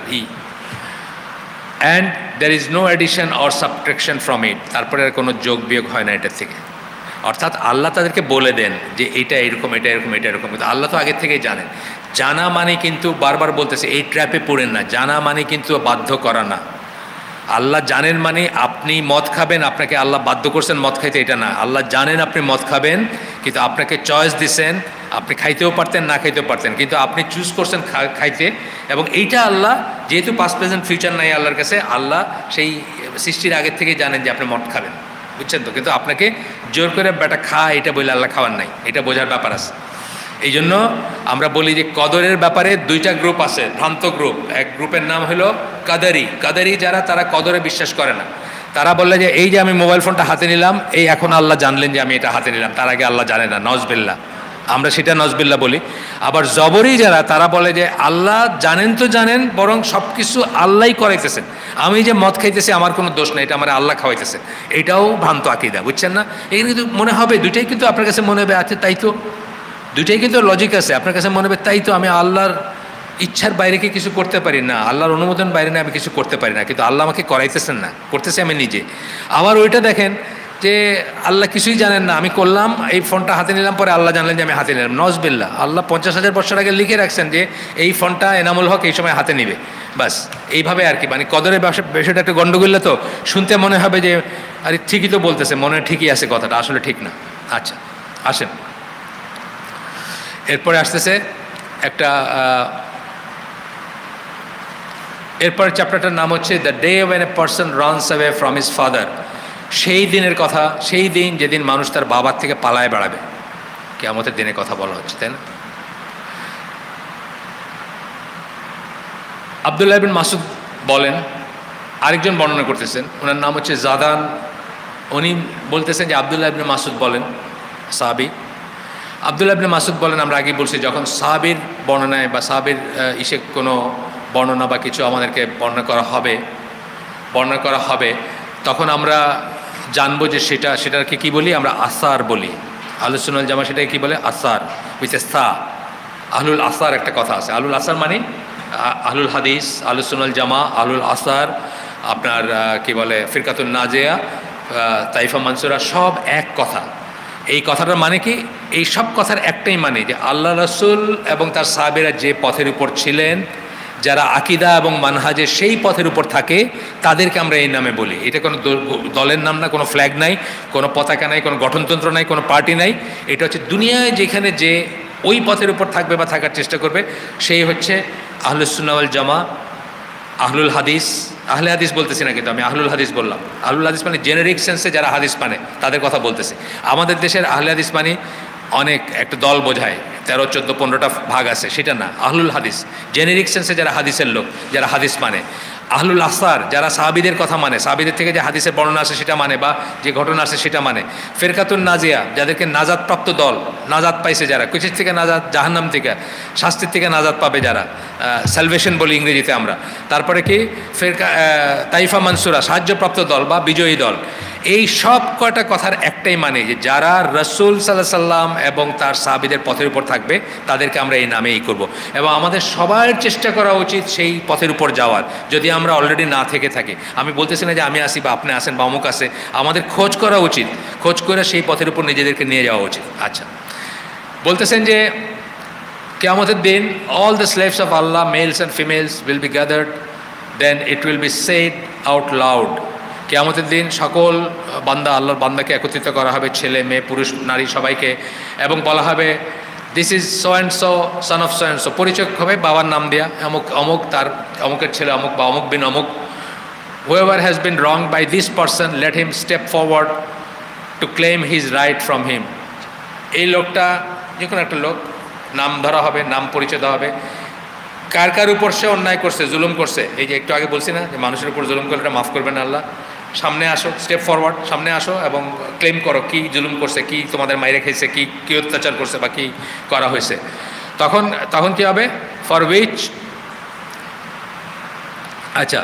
and there is no addition or subtraction from it, তারপরে আর কোনো যোগ বিয়োগ হয় না এটার থেকে। অর্থাৎ আল্লাহ তাদেরকে বলে দেন যে এটা এরকম, এটা এরকম, এটা এরকম, কিন্তু আল্লাহ তো আগের থেকেই জানেন। জানা মানে কিন্তু বারবার বলতেছে এই ট্র্যাপে পড়েন না, জানা মানে কিন্তু বাধ্য করা না। আল্লাহ জানেন মানে আপনি মদ খাবেন, আপনাকে আল্লাহ বাধ্য করছেন মদ খাইতে, এটা না। আল্লাহ জানেন আপনি মদ খাবেন, কিন্তু আপনাকে চয়েস দিছেন, আপনি খাইতেও পারতেন না খাইতেও পারতেন, কিন্তু আপনি চুজ করছেন খাইতে। এবং এইটা আল্লাহ, যেহেতু পাস্ট প্রেজেন্ট ফিউচার নাই আল্লাহর কাছে, আল্লাহ সেই সৃষ্টির আগের থেকেই জানেন যে আপনি মদ খাবেন, বুঝছেন তো? কিন্তু আপনাকে জোর করে বেটা খা এটা বলে আল্লাহ খাওয়ার নাই, এটা বোঝার ব্যাপার আছে। এই জন্য আমরা বলি যে কদরের ব্যাপারে 2টা গ্রুপ আছে, ভ্রান্ত গ্রুপ। এক গ্রুপের নাম হলো কাদারি যারা, তারা কদরে বিশ্বাস করে না। তারা বললে যে এই যে আমি মোবাইল ফোনটা হাতে নিলাম, এই এখন আল্লাহ জানলেন যে আমি এটা হাতে নিলাম, তার আগে আল্লাহ জানে না, নজবিল্লাহ, আমরা সেটা নজবিল্লাহ বলি। আবার জবরি যারা, তারা বলে যে আল্লাহ জানেন তো জানেন, বরং সব কিছু আল্লাহই করাইতেছেন, আমি যে মদ খাইতেছি আমার কোনো দোষ নেই, এটা আমার আল্লাহ খাওয়াইতেছে। এটাও ভ্রান্ত আকীদা, বুঝছেন না? এখানে কিন্তু মনে হবে দুইটাই, কিন্তু আপনার কাছে মনে হবে আছে, তাই তো দুইটাই কিন্তু লজিক আছে। আপনার কাছে মনে হবে তাই তো, আমি আল্লাহর ইচ্ছার বাইরে কি কিছু করতে পারি না, আল্লাহর অনুমোদন বাইরে না আমি কিছু করতে পারি না, কিন্তু আল্লাহ আমাকে করাইতেছেন না, করতেছি আমি নিজে। আবার ওইটা দেখেন যে আল্লাহ কিছুই জানেন না, আমি করলাম, এই ফোনটা হাতে নিলাম, পরে আল্লাহ জানলেন যে আমি হাতে নিলাম। নজবিল্লাহ, আল্লাহ 50,000 বছর আগে লিখে রাখছেন যে এই ফোনটা এনামুল হক এই সময় হাতে নিবে, বাস এইভাবে আর কি। মানে কদরের বিষয়টা একটা গন্ডগোল, তো শুনতে মনে হবে যে আরে ঠিকই তো বলতেছে, মনে ঠিকই আছে কথাটা, আসলে ঠিক না। আচ্ছা আসেন, এরপরে আসতেছে একটা এরপর চ্যাপ্টারটার নাম হচ্ছে the day when a person runs away from his father. সেই দিনের কথা, সেই দিন যেদিন মানুষ তার বাবার থেকে পালায় বেড়াবে, কিয়ামতের দিনের কথা বলা হচ্ছে, তাই না? আব্দুল্লাহ ইবনে মাসউদ বলেন, আরেকজন বর্ণনা করতেছেন, ওনার নাম হচ্ছে জাদান, উনি বলতেছেন যে আব্দুল্লাহ ইবনে মাসউদ বলেন, সাহাবী আব্দুল্লাহ ইবনে মাসউদ বলেন, আমরা আগে বলছি যখন সাহাবীর বর্ণনায় বা সাহাবীর ইসে কোনো বর্ণনা বা কিছু আমাদেরকে বর্ণনা করা হবে তখন আমরা জানবো যে সেটাকে কি বলি, আমরা আসার বলি। আহলুস সুন্নাহ ওয়াল জামাত সেটাকে কি বলে, আসার, উইচ ইজ সা। আহলুল আসার একটা কথা আছে, আহলুল আসার মানে আহলুল হাদিস, আহলুস সুন্নাহ ওয়াল জামাত, আহলুল আসার, আপনার কি বলে ফিরকাতুন নাজিয়া, তাইফা মানসুরা, সব এক কথা। এই কথাটার মানে কি, এই সব কথার একটাই মানে যে আল্লাহ রাসূল এবং তার সাহাবীরা যে পথের উপর ছিলেন, যারা আকিদা এবং মানহাজের সেই পথের উপর থাকে, তাদেরকে আমরা এই নামে বলি। এটা কোনো দলের নাম না, কোনো ফ্ল্যাগ নাই, কোনো পতাকা নাই, কোনো গঠনতন্ত্র নাই, কোনো পার্টি নাই। এটা হচ্ছে দুনিয়ায় যেখানে যে ওই পথের উপর থাকবে বা থাকার চেষ্টা করবে, সেই হচ্ছে আহলুস সুন্নাহ ওয়াল জামাত, আহলুল হাদিস। আহলে হাদিস বলতেছি না, কিন্তু আমি আহলুল হাদিস বললাম। আহলুল হাদিস মানে জেনারিক সেন্সে যারা হাদিস মানে তাদের কথা বলতেছি। আমাদের দেশের আহলে হাদিস মানে অনেক একটা দল বোঝায়, 13, 14, 15টা ভাগ আছে, সেটা না। আহলুল হাদিস জেনেরিক সেন্সে যারা হাদিসের লোক, যারা হাদিস মানে। আহলুল আসার যারা সাহাবীদের কথা মানে, সাহাবীদের থেকে যে হাদিসের বর্ণনা আছে সেটা মানে, বা যে ঘটনা আছে সেটা মানে। ফিরকাতুন নাজিয়া যাদেরকে নাজাতপ্রাপ্ত দল, নাজাত পাইছে যারা, কিসের থেকে নাজাত, জাহান্নাম থেকে, শাস্তির থেকে নাজাত পাবে যারা, স্যালভেশন বলি ইংরেজিতে আমরা। তারপরে কি তাইফা মানসুরা, সাহায্যপ্রাপ্ত দল বা বিজয়ী দল। এই সব কয়টা কথার একটাই মানে যে যারা রাসূল সাল্লাল্লাহু আলাইহি সাল্লাম এবং তার সাহাবীদের পথের উপর থাকবে তাদেরকে আমরা এই নামেই করব। এবং আমাদের সবার চেষ্টা করা উচিত সেই পথের উপর যাওয়ার, যদি আমরা অলরেডি না থেকে থাকি। আমি বলতেছি না যে আমি আসি বা আপনি আসেন বা অমুক আসে, আমাদের খোঁজ করা উচিত, খোঁজ করে সেই পথের উপর নিজেদেরকে নিয়ে যাওয়া উচিত। আচ্ছা, বলতেছেন যে কিয়ামতের দিন all the slaves of Allah, males and females, will be gathered, then it will be said out loud. কিয়ামতের দিন সকল বান্দা, আল্লাহর বান্দাকে একত্রিত করা হবে, ছেলে মেয়ে পুরুষ নারী সবাইকে, এবং বলা হবে this is so and so, son of so and so. পরিচয় হবে বাবার নাম দেয়া, অমুক অমুক, তার অমুকের ছেলে অমুক বা অমুক বিন অমুক। whoever has been wronged by this person, let him step forward to claim his right from him. এই লোকটা, যে কোনো একটা লোক, নাম ধরা হবে, নাম পরিচয় দেওয়া হবে, কার কার উপর সে অন্যায় করছে, জুলুম করছে। এই যে একটু আগে বলছি না যে মানুষের উপর জুলুম করলে এটা মাফ করবেন আল্লাহ। সামনে আসো, স্টেপ ফরওয়ার্ড, সামনে আসো এবং ক্লেম করো কি জুলুম করছে, কি তোমাদের মাইরে খেয়েছে, কি অত্যাচার করছে বা কি করা হয়েছে। তখন কি হবে, ফর উইচ, আচ্ছা,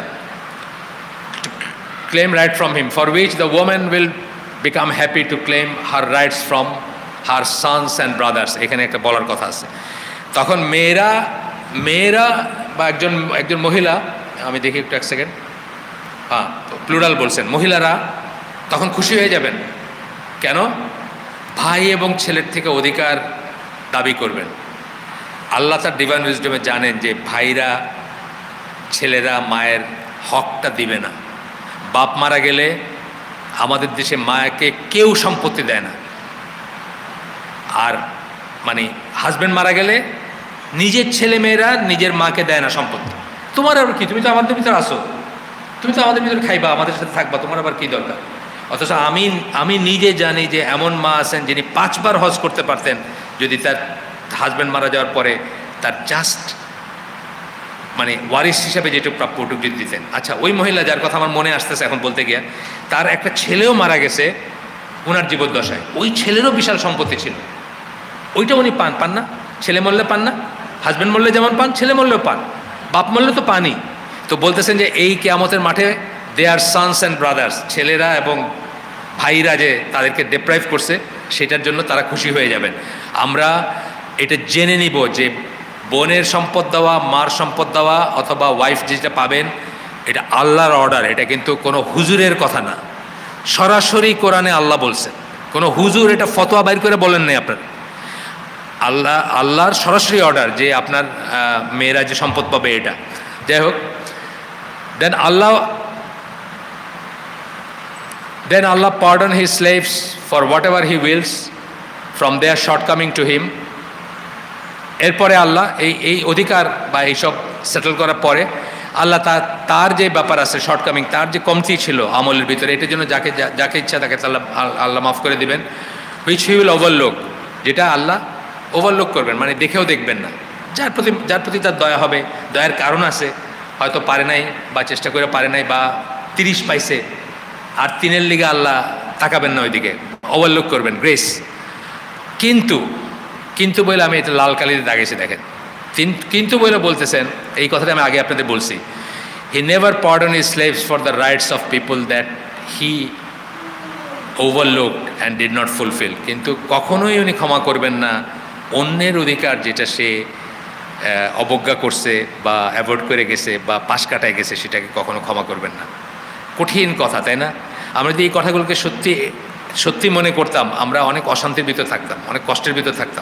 claim right from him, for which the woman will become happy to claim her rights from her sons and brothers. এখানে একটা বলার কথা আছে। তখন মেয়েরা বা একজন মহিলা, আমি দেখি একটু এক সেকেন্ড, হ্যাঁ প্লুরাল বলছেন, মহিলারা তখন খুশি হয়ে যাবেন। কেন? ভাই এবং ছেলের থেকে অধিকার দাবি করবেন। আল্লাহ তার ডিভাইন উইজডমে জানেন যে ভাইরা, ছেলেরা মায়ের হকটা দিবে না। বাপ মারা গেলে আমাদের দেশে মাকে কেউ সম্পত্তি দেয় না, আর মানে হাজব্যান্ড মারা গেলে নিজের ছেলে মেয়েরা নিজের মাকে দেয় না সম্পত্তি। তোমার আবার কি, তুমি তো আমাদের ভিতরে আসো, তুমি তো আমাদের ভিতরে খাইবা, আমাদের সাথে থাকবা, তোমার আবার কি দরকার? অথচ আমি নিজে জানি যে এমন মা আছেন যিনি 5 বার হজ করতে পারতেন যদি তার হাজব্যান্ড মারা যাওয়ার পরে তার জাস্ট মানে ওয়ারিস হিসাবে যেটুকু প্রাপ্য ওটুকু যদি দিতেন। আচ্ছা, ওই মহিলা যার কথা আমার মনে আসতেছে এখন বলতে গিয়ে, তার একটা ছেলেও মারা গেছে ওনার জীবদ্দশায়, ওই ছেলেরও বিশাল সম্পত্তি ছিল, ওইটা উনি পান না? ছেলে মরলে পান না? হাজব্যান্ড মরলে যেমন পান, ছেলে মরলেও পান, বাপ মরলে তো পানি। তো বলতেছেন যে এই কিয়ামতের মাঠে they are sons and brothers, ছেলেরা এবং ভাইরা যে তাদেরকে ডিপ্রাইভ করছে সেটার জন্য তারা খুশি হয়ে যাবেন। আমরা এটা জেনে নিব যে বোনের সম্পদ দেওয়া, মার সম্পদ দেওয়া অথবা ওয়াইফ যেটা পাবেন এটা আল্লাহর অর্ডার, এটা কিন্তু কোনো হুজুরের কথা না, সরাসরি কোরআনে আল্লাহ বলছেন। কোনো হুজুর এটা ফতোয়া বাইর করে বলেন নাই আপনার, আল্লাহর সরাসরি অর্ডার যে আপনার মেয়েরা যে সম্পদ পাবে এটা। যাই হোক, দেন Allah pardon his slaves for whatever he wills from their shortcoming to him. এরপরে আল্লাহ এই অধিকার বা এইসব সেটেল করার পরে আল্লাহ তার যে ব্যাপার আছে শর্টকামিং, তার যে কমতি ছিল আমলের ভিতরে, এটার জন্য যাকে ইচ্ছা তাকে আল্লাহ মাফ করে দিবেন। হুইচ হি উইল ওভারলুক, যেটা আল্লাহ ওভারলুক করবেন, মানে দেখেও দেখবেন না। যার প্রতি তার দয়া হবে, দয়ার কারণ আছে, হয়তো পারে নাই বা চেষ্টা করে পারে নাই বা 30 পাইছে, আর 3-এর লিগে আল্লাহ তাকাবেন না ওইদিকে, ওভারলুক করবেন, গ্রেস। কিন্তু বলে আমি এটা লাল কালিতে দাগেছি, দেখেন কিন্তু বলে বলতেছেন, এই কথাটা আমি আগে আপনাদের বলছি, he never pardon his slaves for the rights of people that he overlooked and did not fulfil. কিন্তু কখনোই উনি ক্ষমা করবেন না অন্যের অধিকার যেটা সে অবজ্ঞা করছে বা অ্যাভয়েড করে গেছে বা পাশ কাটায় গেছে, সেটাকে কখনো ক্ষমা করবেন না। কঠিন কথা, তাই না? আমরা যদি এই কথাগুলোকে সত্যি মনে করতাম, আমরা অনেক অশান্তির ভিতর থাকতাম, অনেক কষ্টের ভিতর থাকতাম।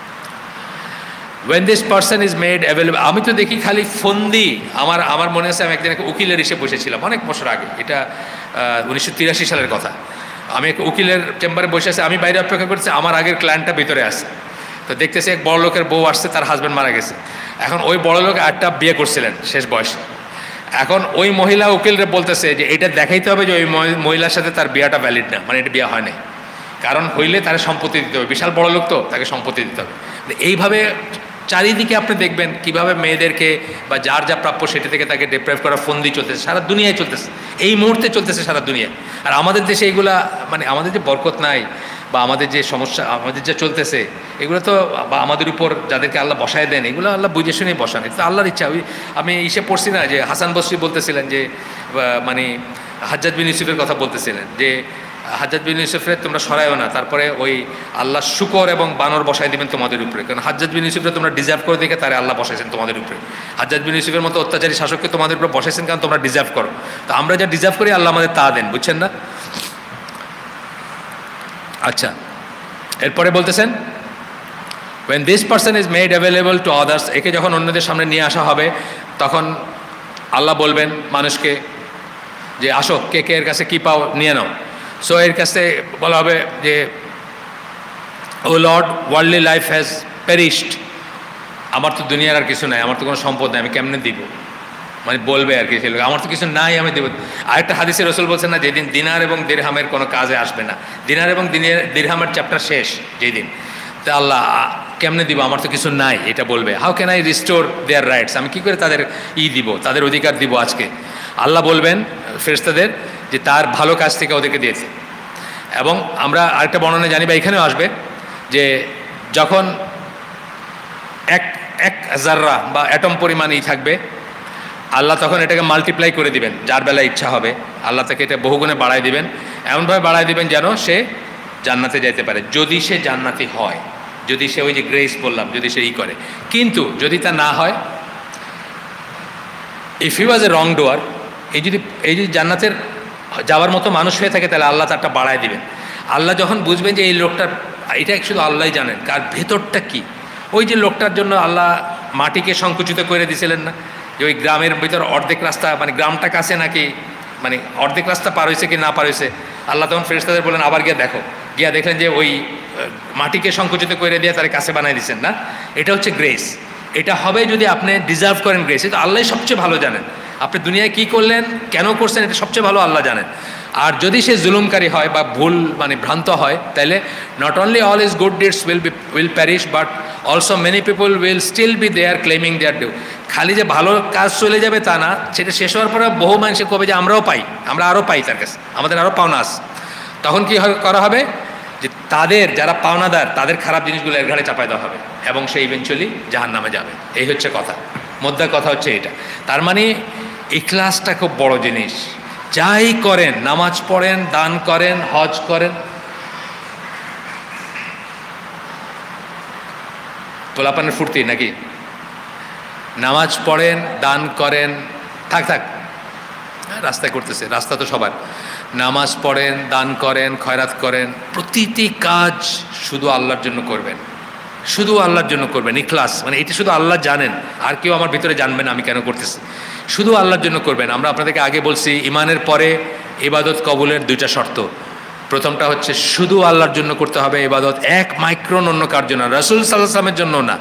when this person is made available, আমি তো দেখি খালি ফন্দি, আমার মনে আছে আমি একদিন একটা উকিলের এসে বসেছিলাম অনেক বছর আগে, এটা 1983 সালের কথা। আমি এক উকিলের চেম্বারে বসে আছি, আমি বাইরে অপেক্ষা করছি, আমার আগের ক্লায়েন্টটা ভিতরে আসে, তো দেখতেছি এক বড় লোকের বউ আসছে, তার হাজব্যান্ড মারা গেছে। এখন ওই বড় লোক একটা বিয়ে করছিলেন শেষ বয়সে। এখন ওই মহিলা উকিলরে বলতেছে যে এটা দেখাইতে হবে যে ওই মহিলার সাথে তার বিয়েটা ভ্যালিড না, মানে এটা বিয়ে হয় নাই, কারণ হইলে তার সম্পত্তি দিতে হবে, বিশাল বড় লোক তো, তাকে সম্পত্তি দিতে হবে। এইভাবে চারিদিকে আপনি দেখবেন কিভাবে মেয়েদেরকে বা যার যা প্রাপ্য সেটা থেকে তাকে ডিপ্রাইভ করা ফন্দি চলতেছে, সারা দুনিয়ায় চলতেছে, এই মুহূর্তে চলতেছে সারা দুনিয়ায়। আর আমাদের দেশে এইগুলা, মানে আমাদের যে বরকত নাই বা আমাদের যে সমস্যা, আমাদের যা চলতেছে এগুলো তো, বা আমাদের উপর যাদেরকে আল্লাহ বসায় দেন, এগুলো আল্লাহ বুঝে শুনেই বসান, এটা তো আল্লাহর ইচ্ছা। আমি ইসে পড়ছি না যে হাসান বসরি বলতেছিলেন যে, মানে হাজ্জাজ বিন ইউসুফের কথা বলতেছিলেন যে হাজ্জাজ বিন ইউসুফের তোমরা সরায়ও না, তারপরে ওই আল্লাহ শুকর এবং বানর বসাই দিবেন তোমাদের উপরে, কারণ হাজ্জাজ বিন ইউসুফরে তোমরা ডিজার্ভ করে দেখে তারে আল্লাহ বসাইছেন তোমাদের উপরে। হাজ্জাজ বিন ইউসুফের মতো অত্যাচারী শাসককে তোমাদের উপরে বসাইছেন কারণ তোমরা ডিজার্ভ করো, তো আমরা যা ডিজার্ভ করি আল্লাহ আমাদের তা দেন, বুঝছেন না? আচ্ছা, এরপরে বলতেছেন when this person is made available to others, একে যখন অন্যদের সামনে নিয়ে আসা হবে তখন আল্লাহ বলবেন মানুষকে যে আসো, কে এর কাছে কী পাও নিয়ে নাও। সো এর কাছে বলা হবে যে O lord, worldly life has perished, আমার তো দুনিয়ার আর কিছু নাই, আমার তো কোনো সম্পদ নাই, আমি কেমনে দিব, মানে বলবে আর কি, আমার তো কিছু নাই, আমি দেব। আরেকটা হাদিসে রসুল বলছেন না, যেদিন দিনার এবং দিরহামের কোনো কাজে আসবে না, দিনার এবং দিরহামের চ্যাপ্টার শেষ যেদিন, তা আল্লাহ কেমনে দিব, আমার তো কিছু নাই, এটা বলবে। How can I restore their rights, আমি কী করে তাদের দিব, তাদের অধিকার দিব আজকে। আল্লাহ বলবেন ফেরেশতাদের যে তার ভালো কাজ থেকে ওদেরকে দিয়েছে। এবং আমরা আরেকটা বর্ণনা জানি বা এখানেও আসবে যে যখন এক জাররা বা অ্যাটম পরিমাণই থাকবে, আল্লাহ তখন এটাকে মাল্টিপ্লাই করে দিবেন, যার বেলায় ইচ্ছা হবে আল্লাহ তাকে এটা বহুগুণে বাড়ায় দিবেন, এমনভাবে বাড়ায় দিবেন যেন সে জান্নাতে যাইতে পারে, যদি সে জান্নাতি হয়, যদি সে ওই যে গ্রেস বললাম, যদি সে করে। কিন্তু যদি তা না হয়, ইফ হি ওয়াজ এ রং ডুয়ার, এই যদি জান্নাতের যাওয়ার মতো মানুষ হয়ে থাকে, তাহলে আল্লাহ তারটা বাড়ায় দিবেন। আল্লাহ যখন বুঝবেন যে এই লোকটার, এটা শুধু আল্লাহই জানেন কার ভেতরটা কি। ওই যে লোকটার জন্য আল্লাহ মাটিকে সংকুচিত করে দিয়েছিলেন না, যে ওই গ্রামের ভিতর অর্ধেক রাস্তা, মানে গ্রামটা কাছে নাকি, মানে অর্ধেক রাস্তা পার হয়েছে কি না পার হয়েছে, আল্লাহ তখন ফেরেশতাদের বলেন আবার গিয়ে দেখো, গিয়া দেখলেন যে ওই মাটিকে সংকুচিত করে দিয়ে তার কাছে বানাই দিচ্ছেন না। এটা হচ্ছে গ্রেস। এটা হবে যদি আপনি ডিজার্ভ করেন গ্রেস, এটা আল্লাহ সবচেয়ে ভালো জানেন। আপনি দুনিয়ায় কি করলেন, কেন করছেন, এটা সবচেয়ে ভালো আল্লাহ জানেন। আর যদি সে জুলুমকারী হয় বা ভুল, মানে ভ্রান্ত হয়, তাহলে not only all his good deeds will perish, but also many people will still be there claiming their due. খালি যে ভালো কাজ চলে যাবে তা না, সেটা শেষ হওয়ার পরে বহু মানুষে কবে যে আমরাও পাই, আমরা আরও পাই তার কাছে, আমাদের আরও পাওনা আছে। তখন কি করা হবে, যে তাদের যারা পাওনাদার তাদের খারাপ জিনিসগুলো এর ঘাড়ে চাপাই দেওয়া হবে এবং সে ইভেনচুয়ালি জাহান্নামে যাবে। এই হচ্ছে কথা, মোদ্দা কথা হচ্ছে এটা। তার মানে ইখলাসটা খুব বড় জিনিস। যাই করেন, নামাজ পড়েন, দান করেন, হজ করেন, পোলাপানের ফুর্তি নাকি? নামাজ পড়েন, দান করেন, থাক থাক রাস্তায় করতেছে, রাস্তা তো সবার। নামাজ পড়েন, দান করেন, খয়রাত করেন, প্রতিটি কাজ শুধু আল্লাহর জন্য করবেন, শুধু আল্লাহর জন্য করবেন, ইখলাস। মানে এটা শুধু আল্লাহ জানেন, আর কেউ আমার ভিতরে জানবে না আমি কেন করতেছি, শুধু আল্লাহর জন্য করবেন। আমরা আপনাদেরকে আগে বলছি ইমানের পরে ইবাদত কবুলের দুইটা শর্ত। প্রথমটা হচ্ছে শুধু আল্লাহর জন্য করতে হবে ইবাদত, এক মাইক্রন অন্য কার জন্য, রাসূল সাল্লাল্লাহু আলাইহি ওয়াসাল্লামের জন্য না।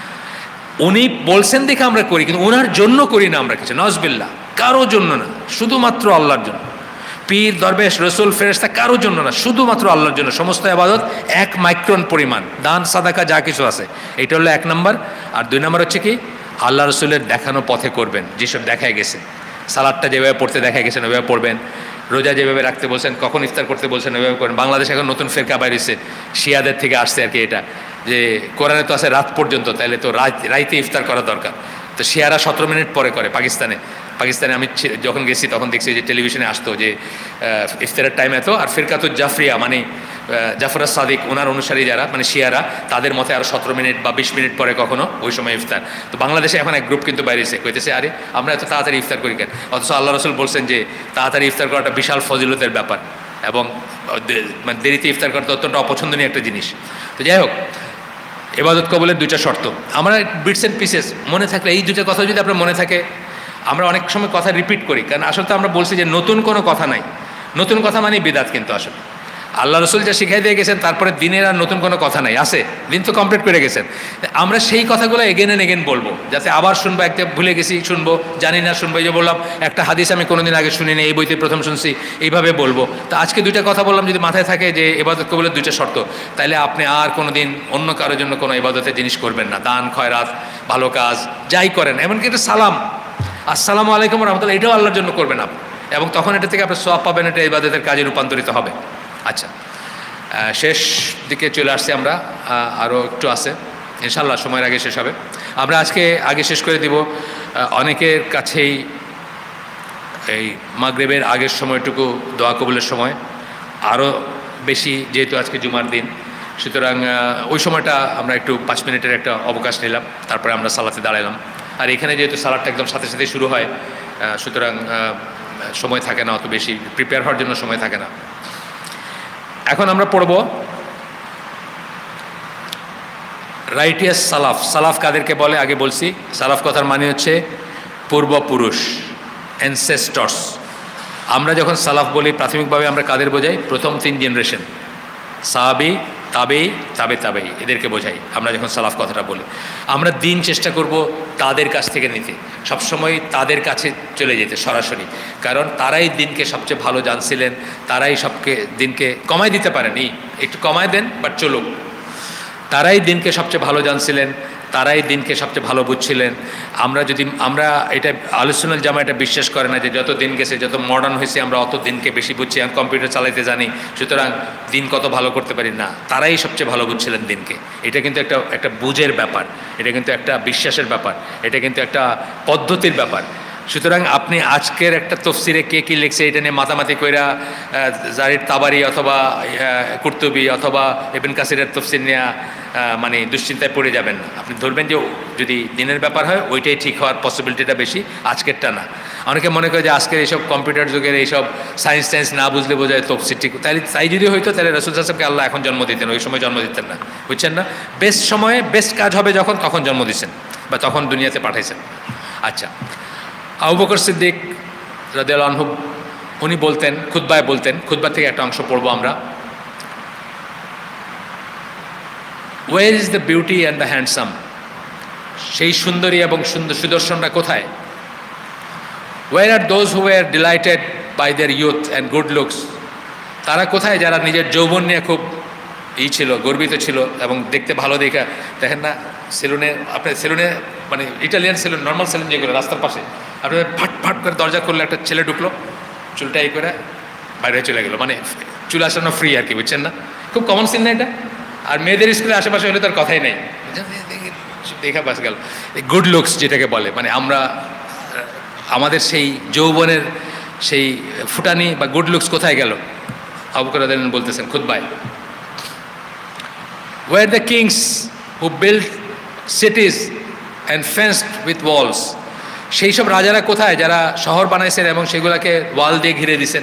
উনি বলছেন দেখে আমরা করি, কিন্তু ওনার জন্য করি না আমরা কিছু, নাউজুবিল্লাহ, কারো জন্য না, শুধুমাত্র আল্লাহর জন্য। পীর, দরবেশ, রসুল, ফেরেশতা কারো জন্য না, শুধুমাত্র আল্লাহর জন্য। সমস্ত ইবাদত এক মাইক্রন পরিমাণ, দান সাদাকা যা কিছু আছে, এটা হলো 1 নম্বর। আর 2 নম্বর হচ্ছে কি, আল্লাহ রসুলের দেখানো পথে করবেন, যেসব দেখায় গেছে। সালাদটা যেভাবে পড়তে দেখা গেছেন ওইভাবে পড়বেন, রোজা যেভাবে রাখতে বলছেন, কখন ইফতার করতে বলছেন ওইভাবে করেন। বাংলাদেশে এখন নতুন ফেরকা বাইরেছে, শিয়াদের থেকে আসছে আর কি, এটা যে কোরআনে তো আছে রাত পর্যন্ত, তাইলে তো রাইতে ইফতার করা দরকার। তো শিয়ারা 17 মিনিট পরে করে। পাকিস্তানে আমি যখন গেছি তখন দেখছি যে টেলিভিশনে আসতো যে ইফতারের টাইম এত, আর ফিরকাতুল জাফরিয়া মানে জাফর সাদিক ওনার অনুসারী যারা মানে শিয়ারা, তাদের মতে আরও 17 মিনিট বা 20 মিনিট পরে কখনো ওই সময় ইফতার। তো বাংলাদেশে এখন এক গ্রুপ কিন্তু বাইরেছে, কইতেছে আরে আমরা এত তাড়াতাড়ি ইফতার করি কেন, অথচ আল্লাহ রসুল বলছেন যে তাড়াতাড়ি ইফতার করাটা বিশাল ফজিলতের ব্যাপার, এবং মানে দেরিতে ইফতার করাটা অত্যন্ত অপছন্দনীয় একটা জিনিস। তো যাই হোক, ইবাদত কবুলের 2টা শর্ত আমরা বিটস অ্যান্ড পিসেস মনে থাকলে, এই 2টা কথা যদি আপনার মনে থাকে, আমরা অনেক সময় কথা রিপিট করি, কারণ আসলে তো আমরা বলছি যে নতুন কোনো কথা নাই, নতুন কথা মানে বিদাত। কিন্তু আসলে আল্লাহ রসুল যা শিখাই দিয়ে গেছেন, তারপরে দিনের আর নতুন কোনো কথা নাই, আছে, দিন তো কমপ্লিট করে গেছেন। আমরা সেই কথাগুলো এগেন অ্যান্ড এগেন বলবো, যাতে আবার শুনবো, একটা ভুলে গেছি শুনবো, জানি না শুনবো। এই যে বললাম একটা হাদিস আমি কোনোদিন আগে শুনিনি, এই বইতে প্রথম শুনছি, এইভাবে বলবো। তো আজকে 2টা কথা বললাম, যদি মাথায় থাকে যে ইবাদত কবুলের 2টা শর্ত, তাহলে আপনি আর কোনো দিন অন্য কারোর জন্য কোনো ইবাদতের জিনিস করবেন না, দান খয়রাত ভালো কাজ যাই করেন, এমনকি একটা সালাম, আসসালামু আলাইকুম রহমতুল্লাহ, এটাও আল্লাহর জন্য করবেন আপনি, এবং তখন এটা থেকে আপনি সওয়াব পাবেন, এটা ইবাদতের কাজে রূপান্তরিত হবে। আচ্ছা, শেষ দিকে চলে আসছি আমরা, আরও একটু আছে ইনশাল্লাহ, সময়ের আগে শেষ হবে। আমরা আজকে আগে শেষ করে দিব। অনেকের কাছেই এই মাগরিবের আগের সময়টুকু দোয়া কবুলের সময়, আরও বেশি যেহেতু আজকে জুমার দিন, সুতরাং ওই সময়টা আমরা একটু 5 মিনিটের একটা অবকাশ নিলাম, তারপরে আমরা সালাতে দাঁড়ালাম। আর এখানে যেহেতু সালাদটা একদম সাথে সাথে শুরু হয়, সুতরাং সময় থাকে না অত বেশি, প্রিপেয়ার হওয়ার জন্য সময় থাকে না। এখন আমরা পড়ব রাইটিয়াস সালাফ। সালাফ কাদেরকে বলে আগে বলছি। সালাফ কথার মানে হচ্ছে পূর্বপুরুষ, অ্যানসেস্টর্স। আমরা যখন সালাফ বলি প্রাথমিকভাবে আমরা কাদের বোঝাই? প্রথম 3 জেনারেশন, সাহাবী, তাবেই, তাবেই, এদেরকে বোঝাই আমরা যখন সালাফ কথাটা বলি। আমরা দিন চেষ্টা করব তাদের কাছ থেকে নিতে, সবসময় তাদের কাছে চলে যেতে সরাসরি, কারণ তারাই দিনকে সবচেয়ে ভালো জানছিলেন, তারাই দিনকে কমায় দিতে পারেনি, একটু কমায় দেন বাট চলুক। তারাই দিনকে সবচেয়ে ভালো জানছিলেন, তারাই দিনকে সবচেয়ে ভালো বুঝছিলেন। আমরা এটা আহলুস সুন্নাহ জামাত এটা বিশ্বাস করে না যে যত দিন গেছে, যত মডার্ন হয়েছে, আমরা অত দিনকে বেশি বুঝছি, আমি কম্পিউটার চালাইতে জানি, সুতরাং দিন কত ভালো করতে পারি না। তারাই সবচেয়ে ভালো বুঝছিলেন দিনকে। এটা কিন্তু একটা বুঝের ব্যাপার, এটা কিন্তু একটা বিশ্বাসের ব্যাপার, এটা কিন্তু একটা পদ্ধতির ব্যাপার। সুতরাং আপনি আজকের একটা তফসিরে কে কী লিখছে এটা নিয়ে মাতামাতি কইরা জারির তাবারি অথবা কুরতুবি অথবা ইবনে কাসিরের তফসির নিয়ে মানে দুশ্চিন্তায় পড়ে যাবেন না। আপনি ধরবেন যে যদি দিনের ব্যাপার হয় ওইটাই ঠিক হওয়ার পসিবিলিটিটা বেশি, আজকেরটা না। অনেকে মনে করে যে আজকের এইসব কম্পিউটার যুগের এইসব সায়েন্স না বুঝলে বোঝায় তফসির ঠিক, তাই যদি হইতো তাহলে রাসূল সাল্লাল্লাহু আলাইহি ওয়াসাল্লামকে আল্লাহ এখন জন্ম দিতেন, ওই সময় জন্ম দিতেন না, বুঝছেন না? বেস্ট সময়ে বেস্ট কাজ হবে তখন জন্ম দিচ্ছেন বা তখন দুনিয়াতে পাঠাইছেন। আচ্ছা, আবু বকর সিদ্দিক রাদিয়াল্লাহু আনহু উনি বলতেন, খুতবায় বলতেন, খুতবা থেকে একটা অংশ পড়বো আমরা। Where is the beauty and the handsome? সেই সুন্দরী এবং সুদর্শনরা কোথায়? Where are those who were delighted by their youth and good looks? তারা কোথায় যারা নিজের যৌবন নিয়ে খুব ছিল, গর্বিত ছিল এবং দেখতে ভালো দেখা? দেখেন না সেলুনে, আপনার সেলুনে মানে ইটালিয়ান সেলুন, নর্মাল সেলুন যেগুলো রাস্তার পাশে, আপনার ফাট করে দরজা করলে একটা ছেলে ঢুকলো, চুলটা এই করে বাইরে চলে গেলো, মানে চুল আসানো ফ্রি আর কি, বুঝছেন না? খুব কমন সিন না এটা? আর মেয়েদের স্কুলের আশেপাশে হলে তার কথাই নেই, দেখা বাস গেল। গুড লুকস যেটাকে বলে, মানে আমাদের সেই যৌবনের সেই ফুটানি বা গুড লুকস কোথায় গেল? আবু বকর রাদিয়াল্লাহু আনহু বলতেছেন খুতবায়, where the kings who built cities and fenced with walls. সেই সব রাজারা কোথায় যারা শহর বানাইছেন এবং সেগুলোকে ওয়াল দিয়ে ঘিরে দিয়েছেন?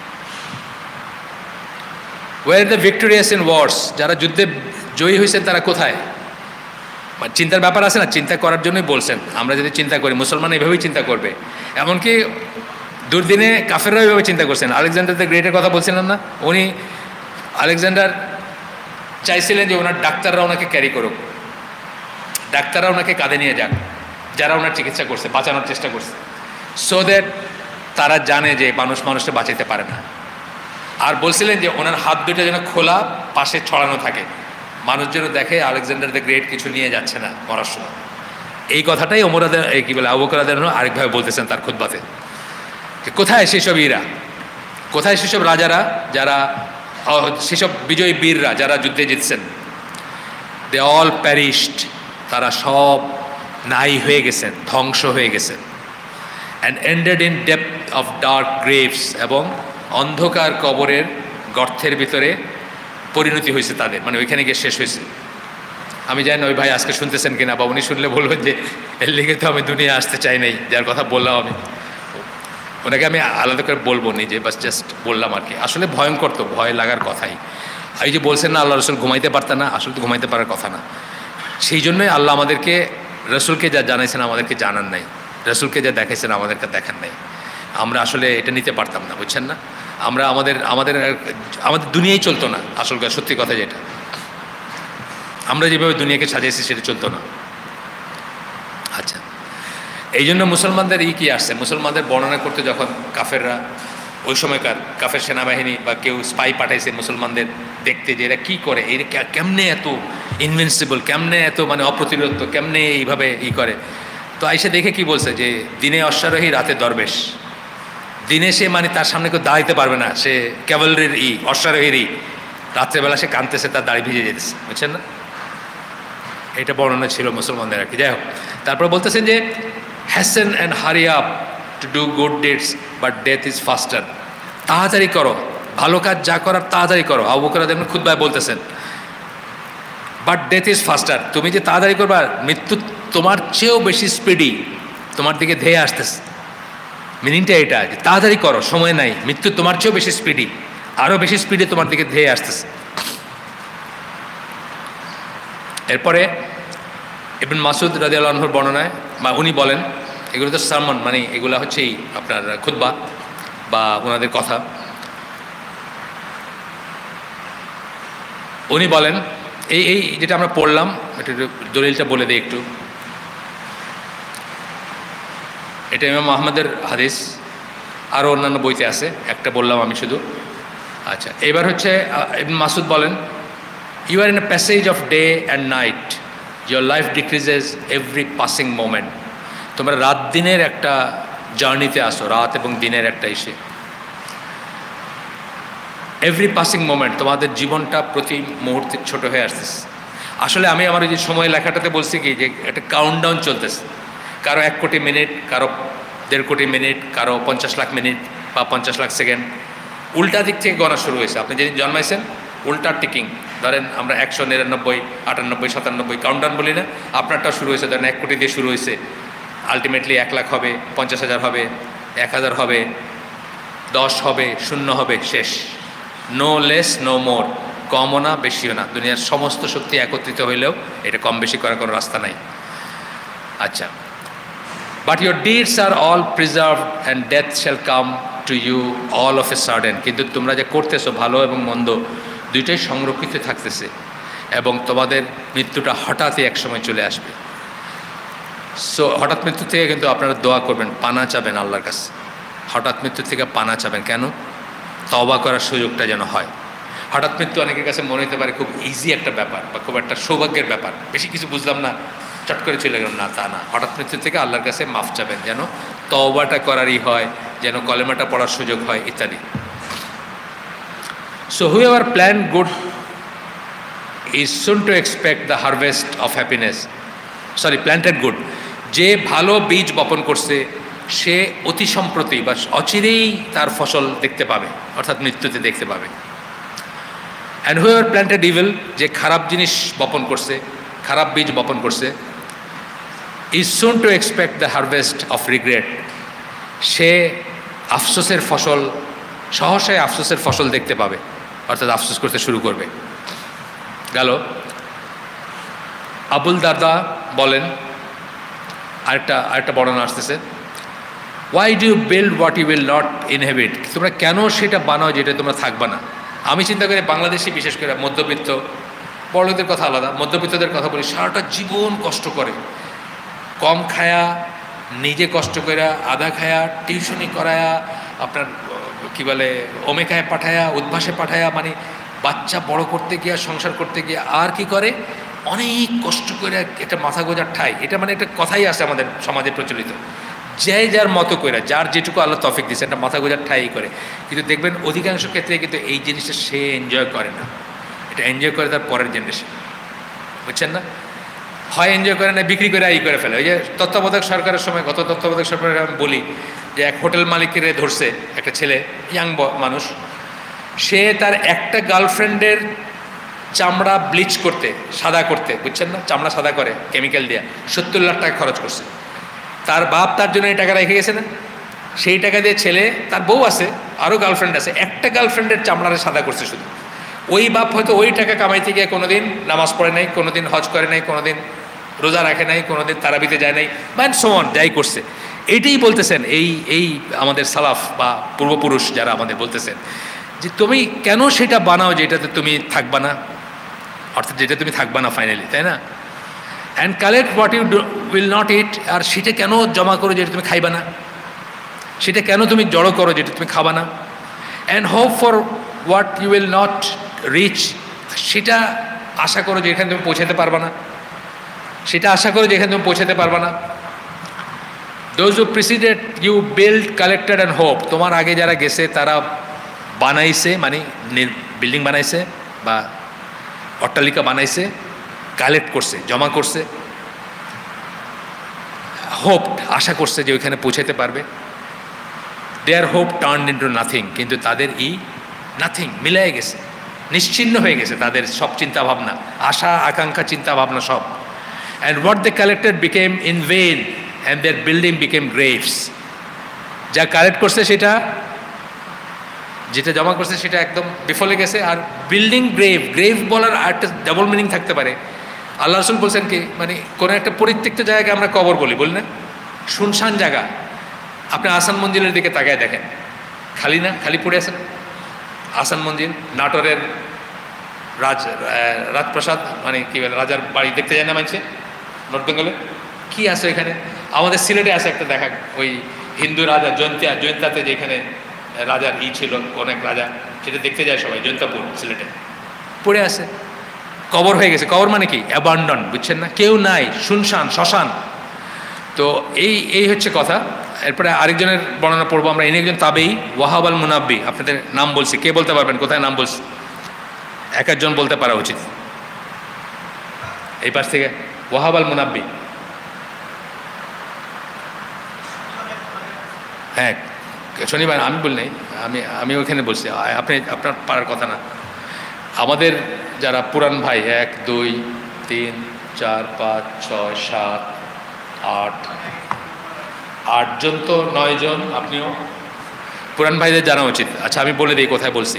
Where the victorious in wars, যারা যুদ্ধে জয়ী হয়েছেন তারা কোথায়? চিন্তার ব্যাপার আছে না, চিন্তা করার জন্যই বলছেন। আমরা যদি চিন্তা করি, মুসলমান এইভাবেই চিন্তা করবে। এমনকি দুর্দিনে কাফেররাও এইভাবে চিন্তা করছেন। আলেকজান্ডার দ্য গ্রেটের কথা বলছিলেন না, উনি আলেকজান্ডার চাইছিলেন যে ওনার ডাক্তাররা ওনাকে ক্যারি করুক, ডাক্তাররা ওনাকে কাঁধে নিয়ে যাক, যারা ওনার চিকিৎসা করছে, বাঁচানোর চেষ্টা করছে, সো দ্যাট তারা জানে যে মানুষকে বাঁচাতে পারে না। আর বলছিলেন যে ওনার হাত দুটো যেন খোলা পাশে ছড়ানো থাকে, মানুষ যেন দেখে আলেকজান্ডার দ্য গ্রেট কিছু নিয়ে যাচ্ছে না মরার সময়। এই কথাটাই ওমরাদের কি বলে আবু বকর রাদিয়াল্লাহু আনহু আরেকভাবে বলতেছেন তার খুতবাতে। কোথায় সেসব ইরা, কোথায় সেসব রাজারা যারা, সেসব বিজয়ী বীররা যারা যুদ্ধে জিতছেন? দে অল প্যারিশড, তারা সব নাই হয়ে গেছেন, ধ্বংস হয়ে গেছেন। And ended in depth of dark graves, এবং অন্ধকার কবরের গর্তের ভিতরে পরিণতি হয়েছে তাদের, মানে ওইখানে গিয়ে শেষ হয়েছে। আমি জানি না ওই ভাই আজকে শুনতেছেন কিনা, বা উনি শুনলে বলবেন যে এর লিগে তো আমি দুনিয়া আসতে চাই নাই, যার কথা বললাম আমি। ওনাকে আমি আলাদা করে বলবো নিজে, বাস জাস্ট বললাম আর কি। আসলে ভয়ঙ্কর, তো ভয় লাগার কথাই। এই যে বলছেন না আল্লাহ রসুল ঘুমাইতে পারতেন না, আসলে তো ঘুমাইতে পারার কথা না। সেই জন্যই আল্লাহ আমাদেরকে রসুলকে যা জানাইছেন আমাদেরকে জানান নাই, রসুলকে যা দেখাইছেন আমাদেরকে দেখান নাই। আমরা আসলে এটা নিতে পারতাম না, বুঝছেন না? আমরা আমাদের আমাদের আমাদের দুনিয়াই চলতো না, আসল সত্যি কথা যেটা, আমরা যেভাবে দুনিয়াকে সাজিয়েছি সেটা চলতো না। আচ্ছা, এই জন্য মুসলমানদের কি আসছে, মুসলমানদের বর্ণনা করতে যখন কাফেররা, ওই সময়কার কাফের সেনাবাহিনী বা কেউ স্পাই পাঠাইছে মুসলমানদের দেখতে যে এরা কী করে, এরা কেমনে এত ইনভিনসিবল, কেমনে এত মানে অপ্রতিরোধ, কেমনে এইভাবে করে। তো আইসে দেখে কি বলছে যে দিনে অশ্বারোহী রাতে দরবেশ। দিনে সে মানে তার সামনে কেউ দাঁড়াইতে পারবে না, সে ক্যাভালরির অশ্বারোহীরই, রাত্রেবেলা সে কাঁদতেছে, তার দাড়ি ভিজে যেতেছে, বুঝছেন না? এটা বর্ণনা ছিল মুসলমানদের আর কি। যাই হোক, তারপর বলতেছেন যে hasten and hurry up to do good deeds but death is faster, তাড়াতাড়ি করো, ভালো কাজ যা করার তাড়াতাড়ি করো। আবু বকর রাদিয়াল্লাহু আনহু খুতবায় বলতেছেন বাট ডেথ ইজ ফাস্টার, তুমি যে তাড়াতাড়ি করবা, মৃত্যু তোমার চেয়েও বেশি স্পিডি তোমার দিকে ধেয়ে আসতেছে। মিনিংটা এটা যে তাড়াতাড়ি করো, সময় নাই, মৃত্যু তোমার চেয়েও বেশি স্পিডি, আরও বেশি স্পিডে তোমার দিকে ধেয়ে আসতেছে। এরপরে ইবনে মাসউদ রাদিয়াল্লাহু আনহুর বর্ণনায়, বা উনি বলেন, এগুলো তো সারমন, মানে এগুলো হচ্ছে আপনার খুতবা বা ওনাদের কথা। উনি বলেন এই যেটা আমরা পড়লাম, একটু দলিলটা বলে দিই একটু। এটা ইমাম আহমদের হাদিস, আরও অন্যান্য বইতে আছে, একটা বললাম আমি শুধু। আচ্ছা, এবার হচ্ছে ইবনে মাসউদ বলেন, you are in a passage of day and night, your life decreases every passing moment. তোমরা রাত দিনের একটা জার্নিতে আসো, রাত এবং দিনের একটা ইসে, এভরি পাসিং মোমেন্ট, তোমাদের জীবনটা প্রতি মুহূর্তে ছোট হয়ে আসতেছে। আসলে আমি আমার যে সময় লেখাটাতে বলছি কি যে একটা কাউন্টডাউন চলতেছে, কারো 1 কোটি মিনিট, কারো 1.5 কোটি মিনিট, কারো 50 লাখ মিনিট বা 50 লাখ সেকেন্ড, উল্টা দিক থেকে গণা শুরু হয়েছে। আপনি যেদিন জন্মাইছেন উল্টা টিকিং, ধরেন আমরা 199, 98, 97 কাউন্টডাউন বলি না, আপনারটা শুরু হয়েছে ধরেন 1 কোটি দিয়ে শুরু হয়েছে, আলটিমেটলি 1 লাখ হবে, 50,000 হবে, 1000 হবে, 10 হবে, 0 হবে, শেষ। নো লেস নো মোর, কমও না বেশিও না। দুনিয়ার সমস্ত শক্তি একত্রিত হইলেও এটা কম বেশি করার কোনো রাস্তা নাই। আচ্ছা, but your deeds are all preserved and death shall come to you all of a sudden, কিন্তু তোমরা যে করতেছো ভালো এবং মন্দ দুইটাই সংরক্ষিত থাকতেছে, এবং তোমাদের মৃত্যুটা হঠাৎই একসময় চলে আসবে। সো হঠাৎ মৃত্যু থেকে কিন্তু আপনারা দোয়া করবেন, পানা চাবেন আল্লাহর কাছে, হঠাৎ মৃত্যু থেকে পানা চাবেন। কেন? তওবা করার সুযোগটা যেন হয়। হঠাৎ মৃত্যু অনেকের কাছে মনে হতে পারে খুব ইজি একটা ব্যাপার বা খুব একটা সৌভাগ্যের ব্যাপার, বেশি কিছু বুঝলাম না, চট করে চলে গেল, না, তা না। হঠাৎ মৃত্যু থেকে আল্লাহর কাছে মাফ চাবেন, যেন তওবাটা করারই হয়, যেন কলেমাটা পড়ার সুযোগ হয়, ইত্যাদি। So whoever plan good is soon to expect the harvest of happiness, planted good, যে ভালো বীজ বপন করছে সে অতি সম্প্রতি বা অচিরেই তার ফসল দেখতে পাবে, অর্থাৎ মৃত্যুতে দেখতে পাবে। অ্যান্ড হুএভার প্ল্যান্টেড ইভিল, যে খারাপ জিনিস বপন করছে, খারাপ বীজ বপন করছে, is soon to expect the harvest of regret. সে আফসোসের ফসল, সহসায় আফসোসের ফসল দেখতে পাবে, অর্থাৎ আফসোস করতে শুরু করবে। গেল। আবুল দারদা বলেন, আরেকটা বর্ণনা আসতেছে, why do you build what you will not inhabit? তোমরা কেন সেটা বানাও যেটা তোমরা থাকবা না? আমি চিন্তা করি বাংলাদেশি, বিশেষ করে মধ্যবিত্ত, বড়দের কথা আলাদা, মধ্যবিত্তদের কথা বলি, সারাটা জীবন কষ্ট করে, কম খায়া, নিজে কষ্ট করে, আধা খায়া, টিউশনি করায়া, আপনার কি বলে ওমেকায় পাঠায়া, উদ্ভাসে পাঠায়া, মানে বাচ্চা বড় করতে গিয়া, সংসার করতে গিয়ে, আর কি করে অনেক কষ্ট করে একটা মাথা গোজার ঠাই। এটা মানে একটা কথাই আছে আমাদের সমাজে প্রচলিত, যে যার মতো করে, যার যেটুকু আল্লাহ তৌফিক দিচ্ছে, একটা মাথা গোজার ঠাই করে। কিন্তু দেখবেন অধিকাংশ ক্ষেত্রে কিন্তু এই জিনিসটা সে এনজয় করে না, এটা এনজয় করে তার পরের জেনারেশন, বুঝছেন না? হয় এনজয় করে না, বিক্রি করে এই করে ফেলে। ওই যে তত্ত্বাবধায়ক সরকারের সময়, গত তত্ত্বাবধায়ক সরকারের আমি বলি যে এক হোটেল মালিকের ধরছে একটা ছেলে, ইয়াং মানুষ, সে তার একটা গার্লফ্রেন্ডের চামড়া ব্লিচ করতে, সাদা করতে, বুঝছেন না, চামড়া সাদা করে কেমিক্যাল দিয়ে 70 লাখ টাকা খরচ করছে। তার বাপ তার জন্য এই টাকা রেখে গেছে না, সেই টাকা দিয়ে ছেলে, তার বউ আছে, আরও গার্লফ্রেন্ড আছে, একটা গার্লফ্রেন্ডের চামড়ারে সাদা করছে শুধু। ওই বাপ হয়তো ওই টাকা কামাইতে গিয়ে কোনোদিন নামাজ পড়ে নাই, কোনোদিন হজ করে নাই, কোনোদিন রোজা রাখে নাই, কোনোদিন তারাবিতে যায় নাই, ম্যান সোমন যাই করছে। এইটাই বলতেছেন এই আমাদের সালাফ বা পূর্বপুরুষ যারা আমাদের বলতেছেন যে তুমি কেন সেটা বানাও যেটাতে তুমি থাকবা না, অর্থাৎ যেটা তুমি থাকবা না ফাইনালি, তাই না? And collect what you will not eat, আর সেটা কেন জমা করো যেটা তুমি খাইবা না, সেটা কেন তুমি জড়ো করো যেটা তুমি খাবা না। And hope for what you will not reach, সেটা আশা করো যেখানে তুমি পৌঁছাতে পারবা না, সেটা আশা করো যেখানে তুমি পৌঁছাতে পারবা না। Those who preceded you build, collected and hope, তোমার আগে যারা গেছে তারা বানাইছে, মানে বিল্ডিং বানাইছে বা অট্টালিকা বানাইছে, কালেক্ট করছে, জমা করছে, হোপ আশা করছে যে ওইখানে পৌঁছাতে পারবে। Their hope turned into nothing, কিন্তু তাদের নাথিং মিলাই গেছে, নিশ্চিহ্ন হয়ে গেছে তাদের সব চিন্তা ভাবনা, আশা আকাঙ্ক্ষা চিন্তা ভাবনা সব। And what they collected became in vain and their building became graves, যা কালেক্ট করছে সেটা, যেটা জমা করছে সেটা একদম বিফলে গেছে। আর বিল্ডিং গ্রেভ, গ্রেভ বলার আরেকটা ডাবল মিনিং থাকতে পারে। আল্লাহ রসুল বলছেন কি, মানে কোনো একটা পরিত্যক্ত জায়গাকে আমরা কবর বলি না, শুনশান জায়গা। আপনি আসান মঞ্জিলের দিকে তাকায় দেখেন, খালি না, খালি পড়ে আছেন। আসান মঞ্জিল নাটোরের রাজপ্রাসাদ, মানে কি বলে রাজার বাড়ি দেখতে যায় না মানছে নর্থ বেঙ্গলে, কি আছে এখানে? আমাদের সিলেটে আছে একটা, দেখা ওই হিন্দু রাজা জয়ন্তাতে যেখানে রাজার ছিল, অনেক রাজা, সেটা দেখতে যায় সবাই, জয়ন্তাপুর সিলেটে পড়ে আছে, কবর হয়ে গেছে। কবর মানে কি? অ্যাবান্ডন, বুঝছেন না, কেউ নাই, শুনশান, শ্মশান। তো এই হচ্ছে কথা। এরপরে আরেকজনের বর্ণনা পড়বো আমরা। ইনি একজন তাবেই, ওয়াহাব আল মুনাব্বি। আপনাদের নাম বলছি, কে বলতে পারবেন কোথায় নাম বলছি? এক একজন বলতে পারা উচিত। এই পাশ থেকে ওয়াহাব আল মুনাব্বি। হ্যাঁ, শনিবার আমি বলি নাই, আমি ওইখানে বলছি, আপনার পারার কথা না। আমাদের যারা পুরান ভাই, 1 2 3 4 5 6 7 8 8জন, তো 9 জন, আপনিও পুরান ভাইদের জানা উচিত। আচ্ছা, আমি বলে দিই কোথায় বলছি।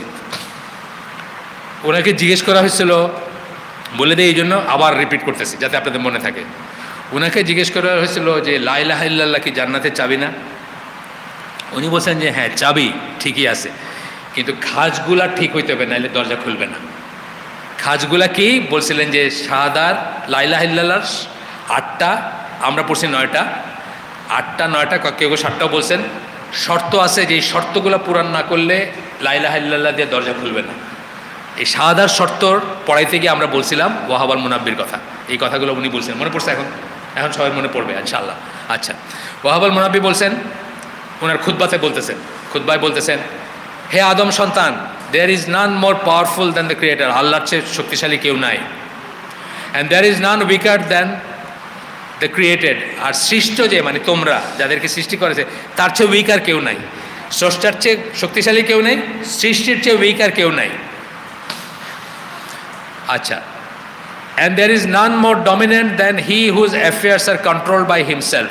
ওনাকে জিজ্ঞেস করা হয়েছিল, বলে দিই এই জন্য আবার রিপিট করতেছি যাতে আপনাদের মনে থাকে। ওনাকে জিজ্ঞেস করা হয়েছিল যে লা ইলাহা ইল্লাল্লাহ কি জান্নাতের চাবি না? উনি বলছেন যে হ্যাঁ, চাবি ঠিকই আছে, কিন্তু খাজগুলা ঠিক হইতে হবে, নাহলে দরজা খুলবে না। খাজগুলা কি বলছিলেন? যে শাহাদাত লা ইলাহা ইল্লাল্লাহর 8টা, আমরা পড়ছি 9টা, 8টা 9টা, কেউ 7টাও বলছেন। শর্ত আছে, যে শর্তগুলো পূরণ না করলে লা ইলাহা ইল্লাল্লাহ দিয়ে দরজা খুলবে না। এই শাহাদার শর্তর পড়াইতে গিয়ে আমরা বলছিলাম ওয়াহাব আল মুনাব্বির কথা। এই কথাগুলো উনি বলছেন, মনে পড়ছে? এখন সবাই মনে পড়বে ইনশাআল্লাহ। আচ্ছা, ওয়াহাব আল মুনাব্বি বলছেন, ওনার খুতবাতে বলতেছেন, খুতবায় বলতেছেন, হে আদম সন্তান, there is none more powerful than the creator, আল্লাহর চেয়ে শক্তিশালী কেউ নাই। And there is none weaker than the created, আর সৃষ্ট যে, মানে তোমরা যাদেরকে সৃষ্টি করেছে, তার চেয়ে উইকার কেউ নাই। স্রষ্টার চেয়ে শক্তিশালী কেউ নেই, সৃষ্টির চেয়ে উইকার কেউ নাই। আচ্ছা, and there is none more dominant than he whose affairs are controlled by himself.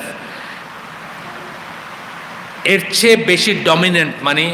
এর চেয়ে বেশি ডমিনেন্ট মানে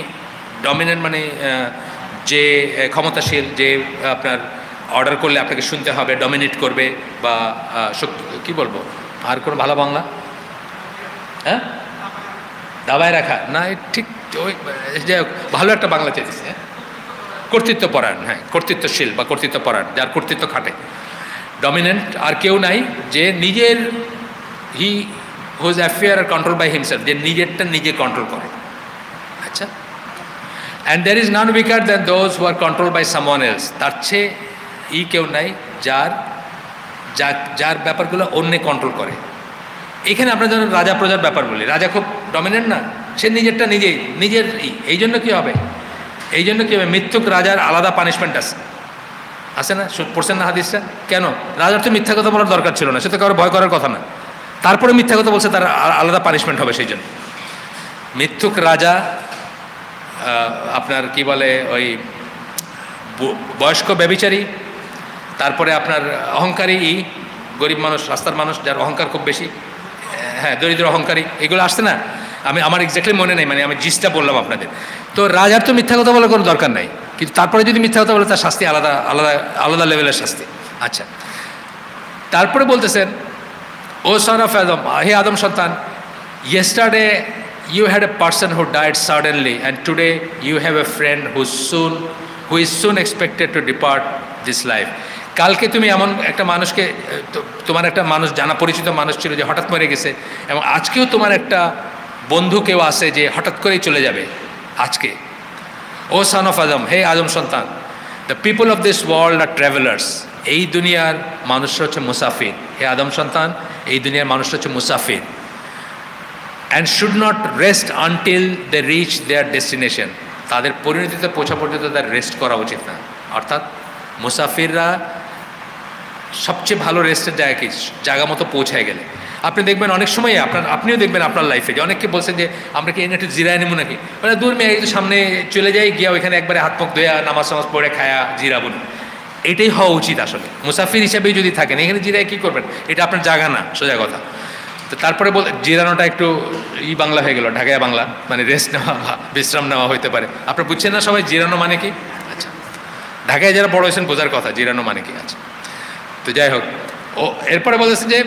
যে ক্ষমতাশীল, যে আপনার অর্ডার করলে আপনাকে শুনতে হবে, ডমিনেট করবে বা কি বলবো আর কোনো ভালো বাংলা, হ্যাঁ দাবায় রাখা না, ঠিক ওই যে ভালো একটা বাংলা চেয়েছে, কর্তৃত্বপরায়ণ, হ্যাঁ কর্তৃত্বশীল বা কর্তৃত্বপরায়ণ, যার কর্তৃত্ব খাটে, ডমিনেন্ট আর কেউ নাই, যে নিজের he whose affair are control by himself, যে নিজেরটা নিজে কন্ট্রোল করে। আচ্ছা, and there is none weaker than those who are control by someone else, তার চেয়ে কেউ নাই যার ব্যাপারগুলো অন্যে কন্ট্রোল করে। এখানে আমরা যেন রাজা প্রজার ব্যাপার বলি, রাজা খুব ডমিনেন্ট না, সে নিজেরটা নিজের এই জন্য কী হবে, মৃত্যুক রাজার আলাদা পানিশমেন্ট আছে না, পড়ছেন না হাদিসটা? কেন? রাজার তো মিথ্যা কথা বলার দরকার ছিল না, সে তো কারো ভয় করার কথা না, তারপরে মিথ্যা কথা বলছে, তার আলাদা পানিশমেন্ট হবে। সেই জন্য মৃত্যুক রাজা আপনার কি বলে ওই বয়স্ক ব্যভিচারী, তারপরে আপনার অহংকারী, গরিব মানুষ, রাস্তার মানুষ যার অহংকার খুব বেশি, হ্যাঁ দরিদ্র অহংকারী, এগুলো আসছে না, আমার এক্স্যাক্টলি মনে নেই, মানে আমি জিসটা বললাম আপনাদের। তো রাজার তো মিথ্যা কথা বলার কোনো দরকার নাই, কিন্তু তারপরে যদি মিথ্যা কথা বলে তার শাস্তি আলাদা আলাদা আলাদা লেভেলের শাস্তি। আচ্ছা, তারপরে বলতেছেন, ও সন অফ আদম, হে আদম সন্তান, yesterday you had a person who died suddenly and today you have a friend who is soon expected to depart this life. কালকে তুমি এমন একটা মানুষকে, তোমার একটা মানুষ, জানা পরিচিত মানুষ ছিল যে হঠাৎ মরে গেছে, এবং আজকেও তোমার একটা বন্ধু কেউ আছে যে হঠাৎ করেই চলে যাবে আজকে। ও সন অফ আদম, হে আদম সন্তান, the people of this world are travellers, এই দুনিয়ার মানুষরা হচ্ছে মুসাফির। হে আদম সন্তান, এই দুনিয়ার মানুষরা হচ্ছে মুসাফির। And should not rest until they reach their destination, তাদের পরিণতিতে পৌঁছা পর্যন্ত তাদের রেস্ট করা উচিত না। অর্থাৎ মুসাফিররা সবচেয়ে ভালো রেস্টের জায়গা কি, জায়গা মতো পৌঁছায় গেলে। আপনি দেখবেন অনেক সময় আপনিও দেখবেন আপনার লাইফে যে অনেকে বলছেন যে আমরা কি এনে একটু জিরায় নেবো নাকি, মানে দূর মেয়ে একটু সামনে চলে যাই, গিয়া ওইখানে একবারে হাত মুখ ধোয়া নামাজ টামাজ পড়ে খায়া জিরাবো না। এটাই হওয়া উচিত আসলে, মুসাফির হিসাবেই যদি থাকেন, এখানে জিরায় কী করবেন, এটা আপনার জায়গা না, সোজা কথা। তো তারপরে জিরানোটা একটু বাংলা হয়ে গেল, ঢাকায় বাংলা, মানে রেস্ট নেওয়া বা বিশ্রাম নেওয়া হতে পারে। আপনার বুঝছেন না সবাই জিরানো মানে কি? আচ্ছা, ঢাকায় যারা বড় হয়েছেন বোঝার কথা জিরানো মানে কি। আচ্ছা, তো যাই হোক, ও এরপরে বলেছে যে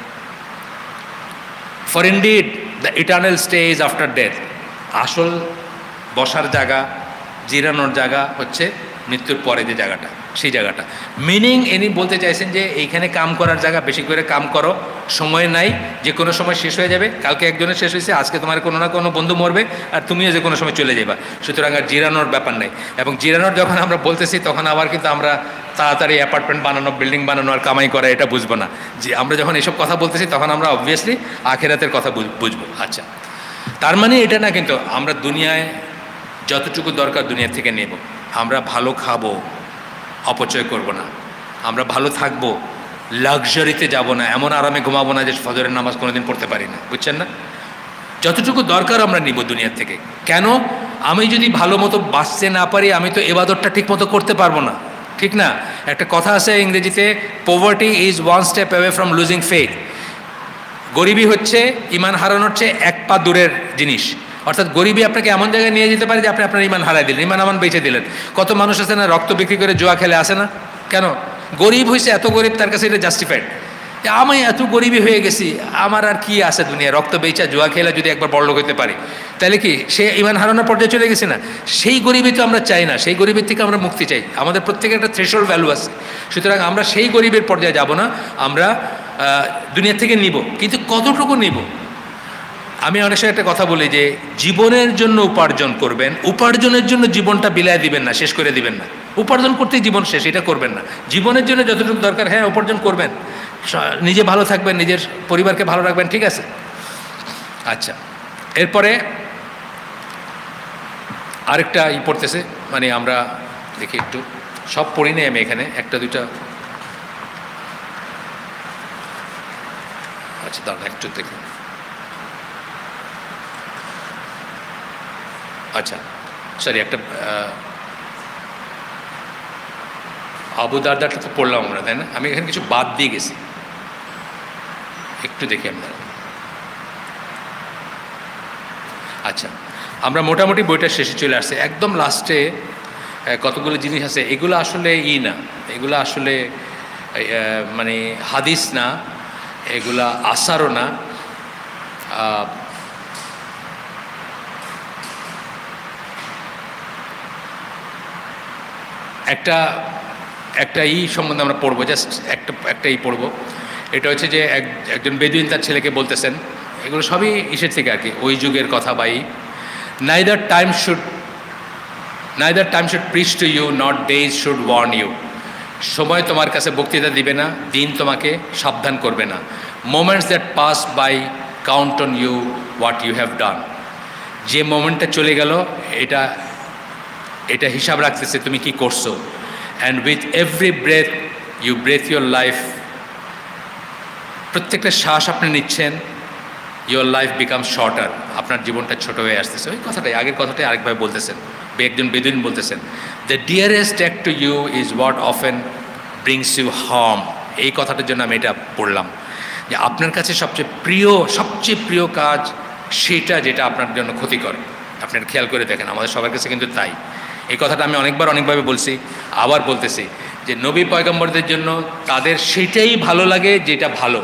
for indeed the eternal stay is after death, আসল বসার জায়গা, জিরানোর জায়গা হচ্ছে মৃত্যুর পরে যে জায়গাটা, সেই জায়গাটা। মিনিং ইনি বলতে চাইছেন যে এইখানে কাম করার জায়গা, বেশি করে কাম করো, সময় নাই, যে কোনো সময় শেষ হয়ে যাবে। কালকে একজনের শেষ হয়েছে, আজকে তোমার কোনো না কোনো বন্ধু মরবে, আর তুমিও যে কোনো সময় চলে যাবা। সুতরাং আর জিরানোর ব্যাপার নেই। এবং জিরানোর যখন আমরা বলতেছি তখন আবার কিন্তু আমরা তাড়াতাড়ি অ্যাপার্টমেন্ট বানানো, বিল্ডিং বানানো আর কামাই করা এটা বুঝবো না। যে আমরা যখন এসব কথা বলতেছি তখন আমরা অবভিয়াসলি আখেরাতের কথা বুঝবো। আচ্ছা, তার মানে এটা না কিন্তু আমরা দুনিয়ায় যতটুকু দরকার দুনিয়া থেকে নেব। আমরা ভালো খাবো, অপচয় করব না। আমরা ভালো থাকবো, লাক্সারিতে যাব না, এমন আরামে ঘুমাবো না যে ফজরের নামাজ কোনোদিন পড়তে পারি না, বুঝছেন না? যতটুকু দরকার আমরা নিব দুনিয়ার থেকে। কেন? আমি যদি ভালো মতো বাঁচতে না পারি, আমি তো এবাদতটা ঠিক মতো করতে পারবো না, ঠিক না? একটা কথা আছে ইংরেজিতে, poverty is one step away from losing faith. গরিবী হচ্ছে ইমান হারানোর চেয়ে এক পা দূরের জিনিস। অর্থাৎ গরিবী আপনাকে এমন জায়গায় নিয়ে যেতে পারে যে আপনি আপনার ইমান হারাই দিলেন, ইমান বেঁচে দিলেন। কত মানুষ আছে না রক্ত বিক্রি করে জুয়া খেলে আসে না? কেন? গরিব হয়েছে, এত গরিব তার কাছে এটা জাস্টিফাইড, আমি এত গরিবই হয়ে গেছি, আমার আর কি আছে দুনিয়া, রক্ত বেচা জুয়া খেলে যদি একবার বড়লোক হতে পারে, তাহলে কি সে ইমান হারানোর পর্যায়ে চলে গেছে না? সেই গরিবই তো আমরা চাই না, সেই গরিবের থেকে আমরা মুক্তি চাই। আমাদের প্রত্যেকের একটা থ্রেশহোল্ড ভ্যালু আছে। সুতরাং আমরা সেই গরিবের পর্যায়ে যাব না, আমরা দুনিয়া থেকে নিব, কিন্তু কতটুকু নিব? আমি অনেক সময় একটা কথা বলি যে জীবনের জন্য উপার্জন করবেন, উপার্জনের জন্য জীবনটা বিলায় দিবেন না, শেষ করে দিবেন না। উপার্জন করতেই জীবন শেষ, এটা করবেন না। জীবনের জন্য যতটুকু দরকার, হ্যাঁ উপার্জন করবেন, নিজে ভালো থাকবেন, নিজের পরিবারকে ভালো রাখবেন, ঠিক আছে? আচ্ছা, এরপরে আরেকটা পড়তেছে, মানে আমরা দেখি একটু, সব পড়ি নেই আমি এখানে, একটা দুইটা, আচ্ছা দাঁড়ান একটু দেখি। আচ্ছা সরি, একটা আবু দারদাটা তো পড়লাম আমরা, তাই না? আমি এখানে কিছু বাদ দিয়ে গেছি, একটু দেখি আমরা। আচ্ছা, আমরা মোটামুটি বইটা শেষে চলে আসছে। একদম লাস্টে কতগুলো জিনিস আছে, এগুলো আসলে না, এগুলো আসলে মানে হাদিস না, এগুলা আসারও না। একটা একটা সম্বন্ধে আমরা পড়বো, জাস্ট একটা পড়বো। এটা হচ্ছে যে একজন বেদুইন তার ছেলেকে বলতেছেন, এগুলো সবই ইসের থেকে আর কি, ওই যুগের কথা। Neither time should preach to you, not days should warn you. সময় তোমার কাছে বক্তৃতা দিবে না, দিন তোমাকে সাবধান করবে না। Moments that pass by count on you what you have done. যে মোমেন্টটা চলে গেল এটা হিসাব রাখতেছে তুমি কি করছো। And with every breath you breathe your life, প্রত্যেকটা শ্বাস আপনি নিচ্ছেন, ইউর লাইফ বিকাম শর্টার, আপনার জীবনটা ছোট হয়ে আসতেছে। ওই কথাটাই, আগের কথাটাই আরেকভাবে বলতেছেন, একজন বেদুইন বলতেছেন, the dearest act to you is what often brings you harm. এই কথাটার জন্য আমি এটা পড়লাম, যে আপনার কাছে সবচেয়ে প্রিয় কাজ সেটা যেটা আপনার জন্য ক্ষতিকর। আপনার খেয়াল করে দেখেন, আমাদের সবার কাছে কিন্তু তাই। এই কথাটা আমি অনেকভাবে বলছি, আবার বলতেছি, যে নবী পয়গম্বরদের জন্য তাদের সেটাই ভালো লাগে যেটা ভালো,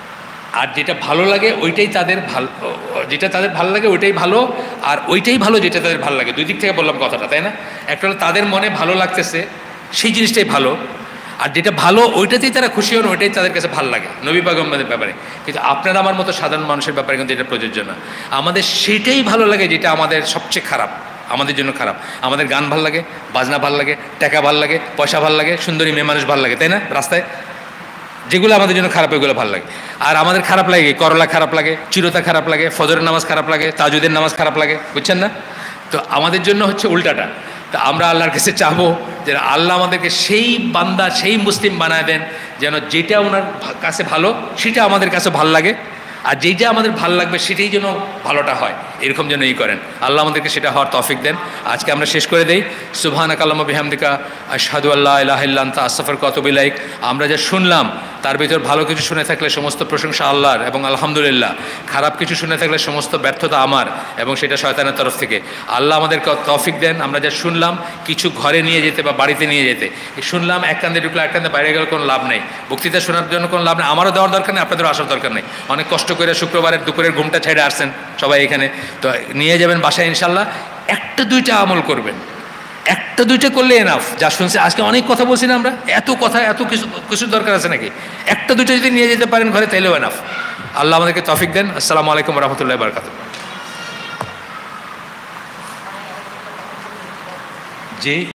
আর যেটা ভালো লাগে ওইটাই তাদের ভালো, যেটা তাদের ভালো লাগে ওইটাই ভালো, আর ওইটাই ভালো যেটা তাদের ভালো লাগে। দুই দিক থেকে বললাম কথাটা, তাই না? একটা হলো তাদের মনে ভালো লাগতেছে সেই জিনিসটাই ভালো, আর যেটা ভালো ওইটাতেই তারা খুশি হন, ওইটাই তাদের কাছে ভালো লাগে নবী পয়গম্বরদের ব্যাপারে। কিন্তু আপনার আমার মতো সাধারণ মানুষের ব্যাপারে কিন্তু এটা প্রযোজ্য না। আমাদের সেটাই ভালো লাগে যেটা আমাদের সবচেয়ে খারাপ, আমাদের জন্য খারাপ। আমাদের গান ভাল লাগে, বাজনা ভাল লাগে, টাকা ভাল লাগে, পয়সা ভাল লাগে, সুন্দরী মেয়ে মানুষ ভাল লাগে, তাই না? রাস্তায় যেগুলো আমাদের জন্য খারাপ ওইগুলো ভালো লাগে। আর আমাদের খারাপ লাগে, করলা খারাপ লাগে, চিরতা খারাপ লাগে, ফজরের নামাজ খারাপ লাগে, তাজুদের নামাজ খারাপ লাগে, বুঝছেন না? তো আমাদের জন্য হচ্ছে উল্টাটা। তা আমরা আল্লাহর কাছে চাবো যে আল্লাহ আমাদেরকে সেই বান্দা, সেই মুসলিম বানায় দেন যেন যেটা ওনার কাছে ভালো সেটা আমাদের কাছে ভালো লাগে, আর যেইটা আমাদের ভালো লাগবে সেটাই যেন ভালোটা হয়, এরকম যেন করেন। আল্লাহ আমাদেরকে সেটা হওয়ার তৌফিক দেন। আজকে আমরা শেষ করে দেই, সুবহানাকা আল্লাহুম্মা বিহামদিকা আশহাদু আল্লা ইলাহা ইল্লা আনতা আস্তাগফিরুকা ওয়া আতুবু ইলাইক। আমরা যা শুনলাম তার ভিতর ভালো কিছু শুনে থাকলে সমস্ত প্রশংসা আল্লাহর এবং আলহামদুলিল্লাহ, খারাপ কিছু শুনে থাকলে সমস্ত ব্যর্থতা আমার এবং সেটা শয়তানের তরফ থেকে। আল্লাহ আমাদেরকে তৌফিক দেন আমরা যা শুনলাম কিছু ঘরে নিয়ে যেতে বা বাড়িতে নিয়ে যেতে। শুনলাম এক কান্দে ঢুকলে এক কান্দে বাইরে গেলে কোনো লাভ নেই, বক্তৃতা শোনার জন্য কোনো লাভ নেই, আমারও দেওয়ার দরকার নেই, আপনাদেরও আসার দরকার নেই। অনেক কষ্ট করে শুক্রবারের দুপুরের ঘুমটা ছেড়ে আসছেন সবাই এখানে, তো নিয়ে যাবেন বাসায় ইনশাল্লাহ। একটা দুইটা আমল করবেন, একটা দুইটা করলে এনাফ। যা শুনছে আজকে অনেক কথা বলছি না আমরা, এত কথা এত কিছুর দরকার আছে নাকি? একটা দুইটা যদি নিয়ে যেতে পারেন ঘরে তাইলেও এনাফ। আল্লাহ আমাদেরকে তৌফিক দেন। আসসালামু আলাইকুম ওয়া রাহমাতুল্লাহি ওয়া বারাকাতুহু। জি।